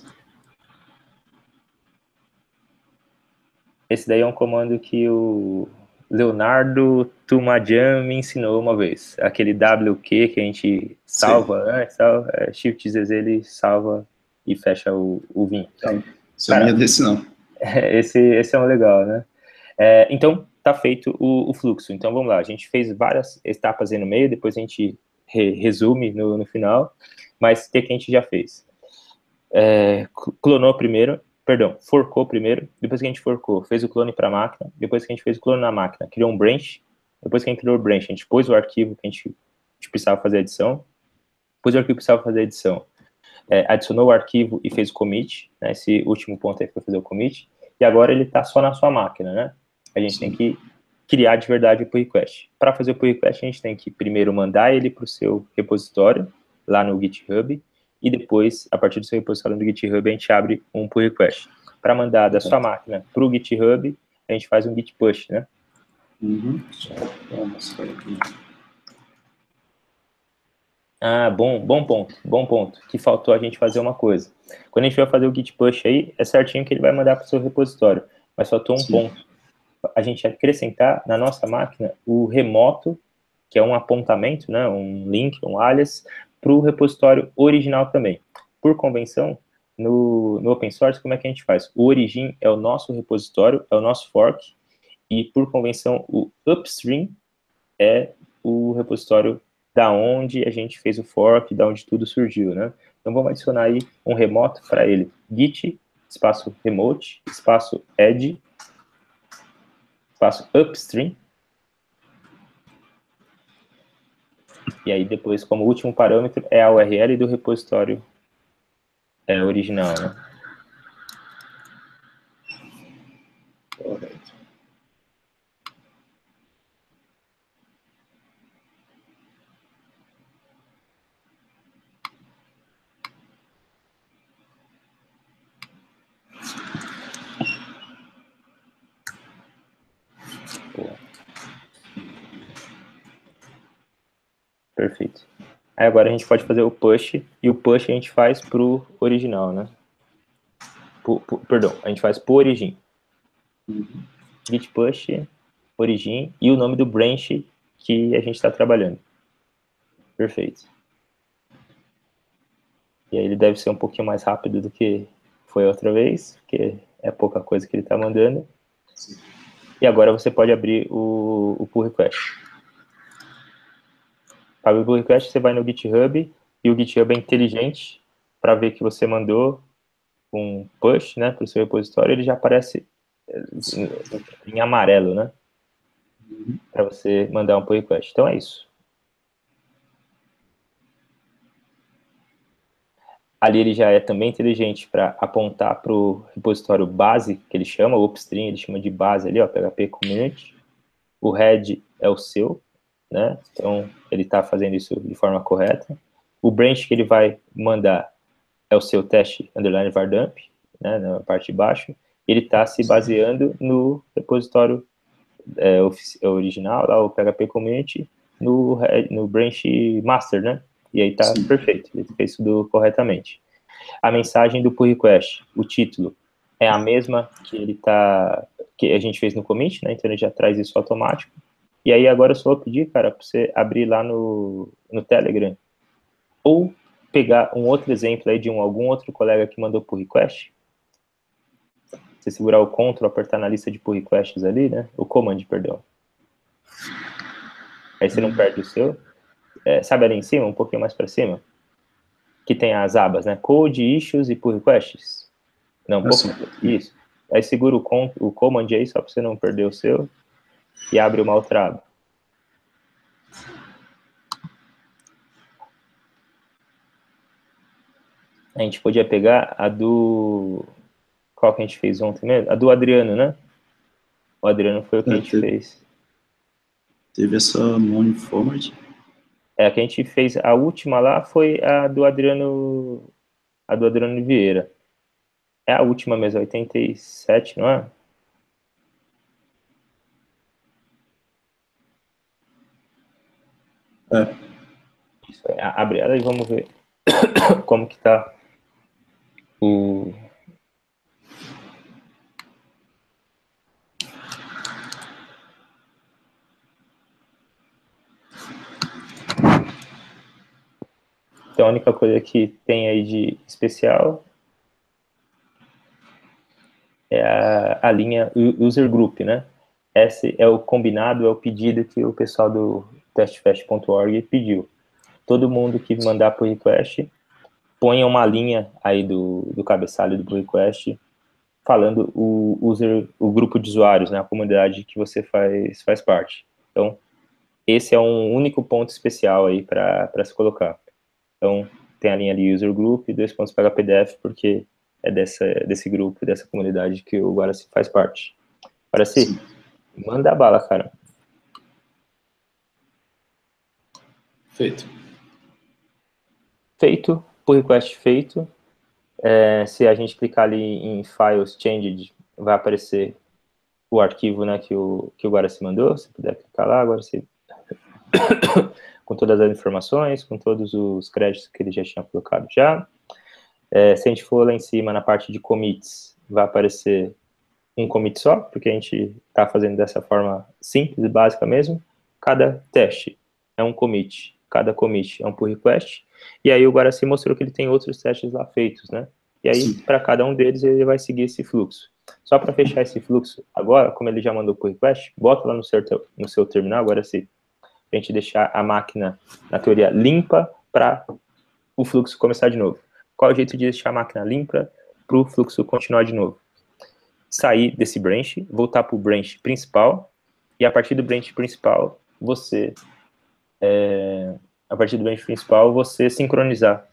Esse daí é um comando que o Leonardo Tumadjan me ensinou uma vez. Aquele WQ que a gente salva antes, Shift ZZ ele salva e fecha o Vim. Isso não é desse não. Esse é um legal, né? Então, tá feito o fluxo. Então, vamos lá. A gente fez várias etapas aí no meio, depois a gente resume no final. Mas o que a gente já fez? Clonou primeiro, forcou primeiro, depois que a gente forcou, fez o clone para a máquina, depois que a gente fez o clone na máquina, criou um branch, depois que a gente criou o branch, a gente pôs o arquivo que a gente precisava fazer a edição, pôs o arquivo que precisava fazer a edição, adicionou o arquivo e fez o commit, né, esse último ponto aí foi fazer o commit, e agora ele está só na sua máquina, né? A gente tem que criar de verdade o pull request. Para fazer o pull request, a gente tem que primeiro mandar ele para o seu repositório, lá no GitHub, e depois, a partir do seu repositório no GitHub, a gente abre um pull request. Para mandar da sua máquina para o GitHub, a gente faz um git push, né? Só para mostrar aqui. Ah, bom ponto, que faltou a gente fazer uma coisa. Quando a gente vai fazer o git push aí, é certinho que ele vai mandar para o seu repositório, mas faltou um ponto. A gente acrescentar na nossa máquina o remoto, que é um apontamento, né, um link, um alias, para o repositório original também. Por convenção, no open source, como é que a gente faz? O origin é o nosso repositório, é o nosso fork, e por convenção, o upstream é o repositório da onde a gente fez o fork, da onde tudo surgiu, né? Então vamos adicionar aí um remoto para ele. Git, espaço remote, espaço add, espaço upstream. E aí depois, como último parâmetro, é a URL do repositório original, né? Correto. Boa. Perfeito. Aí agora a gente pode fazer o push, e o push a gente faz pro original, né? Perdão, a gente faz pro origin. Git push, origin, e o nome do branch que a gente está trabalhando. Perfeito. E aí ele deve ser um pouquinho mais rápido do que foi a outra vez, porque é pouca coisa que ele está mandando. Sim. E agora você pode abrir o pull request. Para abrir o pull request, você vai no GitHub, e o GitHub é inteligente para ver que você mandou um push, né, para o seu repositório, ele já aparece em amarelo, né, para você mandar um pull request. Então é isso. Ali ele já é também inteligente para apontar para o repositório base, que ele chama, o upstream, ele chama de base ali, ó, PHP Community. O head é o seu, né, então ele está fazendo isso de forma correta. O branch que ele vai mandar é o seu teste underline vardamp, né, na parte de baixo. Ele está se baseando no repositório original, lá o PHP Community, no branch master, né? E aí tá perfeito, ele fez tudo corretamente. A mensagem do pull request, o título, é a mesma que a gente fez no commit, né? Então ele já traz isso automático. E aí agora eu só vou pedir, cara, para você abrir lá no Telegram, ou pegar um outro exemplo aí de algum outro colega que mandou pull request. Você segurar o Ctrl, apertar na lista de pull requests ali, né? O command, perdão. Aí você não perde o seu. Sabe ali em cima, um pouquinho mais para cima? Que tem as abas, né? Code, Issues e Pull Requests. Não, um pouco. Isso. Aí segura o command aí, só para você não perder o seu. E abre uma outra aba. A gente podia pegar a do... Qual que a gente fez ontem mesmo? A do Adriano, né? O Adriano foi o que a gente fez. Teve essa money format. A que a gente fez, a última lá foi a do Adriano Vieira. É a última mesmo, 87, não é? Isso aí, abre ela e vamos ver como que tá o... Então a única coisa que tem aí de especial é a linha user group, né? Esse é o combinado, é o pedido que o pessoal do testfest.org pediu. Todo mundo que mandar pull request, ponha uma linha aí do cabeçalho do pull request falando o grupo de usuários, né? A comunidade que você faz parte. Então, esse é um único ponto especial aí para se colocar. Então, tem a linha ali user group, 2.phpdf, porque é desse grupo, dessa comunidade que o Guaraci faz parte. Parece? Manda bala, cara. Feito. Feito, pull request feito. Se a gente clicar ali em Files Changed, vai aparecer o arquivo, né, que o Guaraci mandou. Se puder clicar lá, Guaraci, com todas as informações, com todos os créditos que ele já tinha colocado já. Se a gente for lá em cima, na parte de commits, vai aparecer um commit só, porque a gente está fazendo dessa forma simples e básica mesmo. Cada teste é um commit, cada commit é um pull request, e aí o Guaraci mostrou que ele tem outros testes lá feitos, né? E aí, para cada um deles, ele vai seguir esse fluxo. Só para fechar esse fluxo agora, como ele já mandou pull request, bota lá no seu terminal, Guaraci, para a gente deixar a máquina, na teoria, limpa para o fluxo começar de novo. Qual é o jeito de deixar a máquina limpa para o fluxo continuar de novo? Sair desse branch, voltar para o branch principal, e a partir do branch principal, você sincronizar.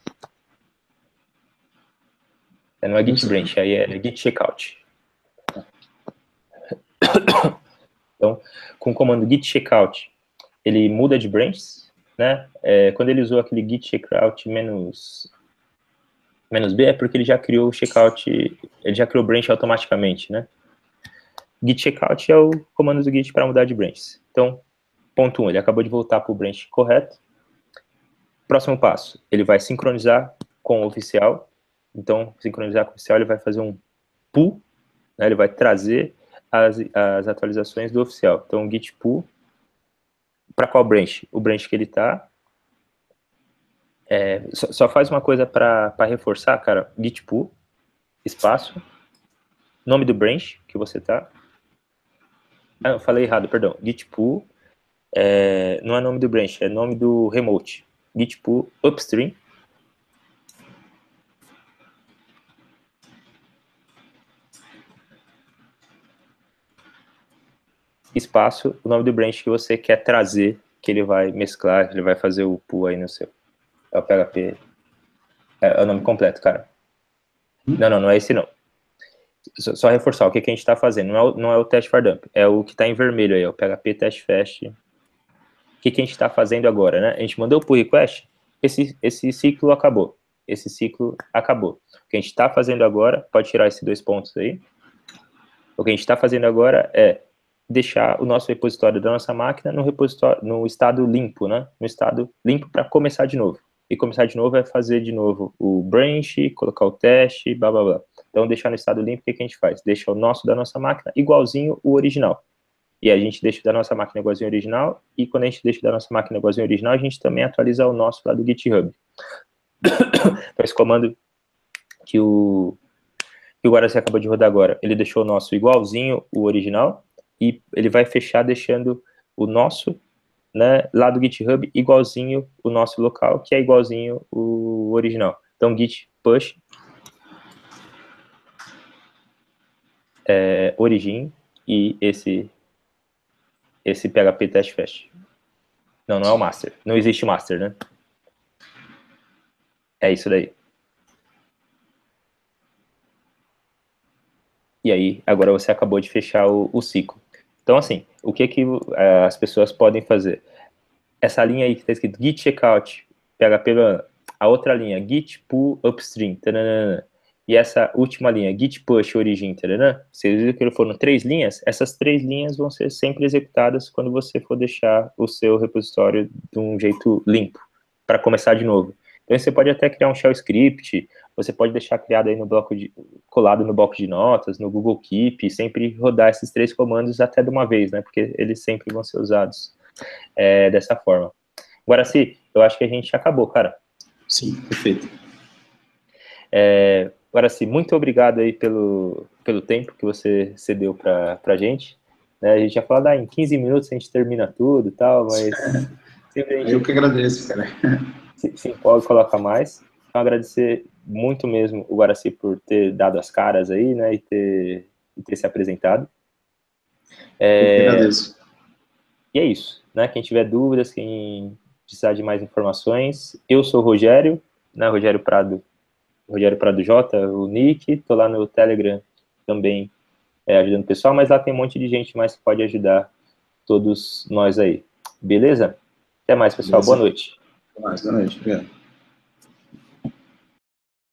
Não é git branch, aí é git checkout. Então, com o comando git checkout, ele muda de branches, né? Quando ele usou aquele git checkout -b, é porque ele já criou o checkout, ele já criou o branch automaticamente, né? Git checkout é o comando do git para mudar de branches. Então, ponto 1, ele acabou de voltar para o branch correto. Próximo passo, ele vai sincronizar com o oficial. Então, sincronizar com o oficial, ele vai fazer um pull, né? Ele vai trazer as atualizações do oficial. Então, git pull, para qual branch? O branch que ele está. Só faz uma coisa para reforçar, cara. Git pull, espaço, nome do branch que você está. Ah, eu falei errado, perdão. Git pull, não é nome do branch, é nome do remote. Git pull upstream. Espaço, o nome do branch que você quer trazer, que ele vai mesclar, ele vai fazer o pull aí no seu. É o PHP. É o nome completo, cara. Não é esse não. Só reforçar, o que a gente está fazendo? Não é o test for dump, é o que está em vermelho aí, o PHP test fast. O que a gente está fazendo agora, né? A gente mandou o pull request, esse ciclo acabou. Esse ciclo acabou. O que a gente está fazendo agora, pode tirar esses 2 pontos aí. O que a gente está fazendo agora é deixar o nosso repositório da nossa máquina no estado limpo, né? No estado limpo para começar de novo. E começar de novo é fazer de novo o branch, colocar o teste, blá, blá, blá. Então, deixar no estado limpo, o que a gente faz? Deixa o nosso da nossa máquina igualzinho o original. E a gente deixa da nossa máquina igualzinho ao original, e quando a gente deixa da nossa máquina igualzinho ao original, a gente também atualiza o nosso lá do GitHub. Então, esse comando que o Guaraci acabou de rodar agora, ele deixou o nosso igualzinho o original, e ele vai fechar deixando o nosso, né, lá do GitHub igualzinho o nosso local, que é igualzinho o original. Então, git push origin e esse PHP test fast. Não é o master. Não existe master, né? É isso daí. E aí, agora você acabou de fechar o ciclo. Então, assim, o que as pessoas podem fazer? Essa linha aí que está escrito git checkout, PHP, a outra linha, git pull upstream, taranana, e essa última linha, git push origin, taranana, vocês viram que foram 3 linhas? Essas 3 linhas vão ser sempre executadas quando você for deixar o seu repositório de um jeito limpo, para começar de novo. Então, você pode até criar um shell script, você pode deixar criado aí colado no bloco de notas, no Google Keep, e sempre rodar esses 3 comandos até de uma vez, né? Porque eles sempre vão ser usados dessa forma. Guaraci, eu acho que a gente acabou, cara. Sim, perfeito. Guaraci, muito obrigado aí pelo tempo que você cedeu pra gente. A gente já falou, em 15 minutos a gente termina tudo e tal, mas sempre a gente... Eu que agradeço, cara. Se empolga e coloca mais. Então, agradecer muito mesmo o Guaraci por ter dado as caras aí, né, e ter se apresentado. Eu que agradeço. E é isso, né? Quem tiver dúvidas, quem precisar de mais informações, eu sou o Rogério, né? Rogério Prado J, o Nick, tô lá no Telegram também ajudando o pessoal, mas lá tem um monte de gente mais que pode ajudar todos nós aí. Beleza? Até mais, pessoal. Beleza. Boa noite. Até mais, boa noite. Obrigado.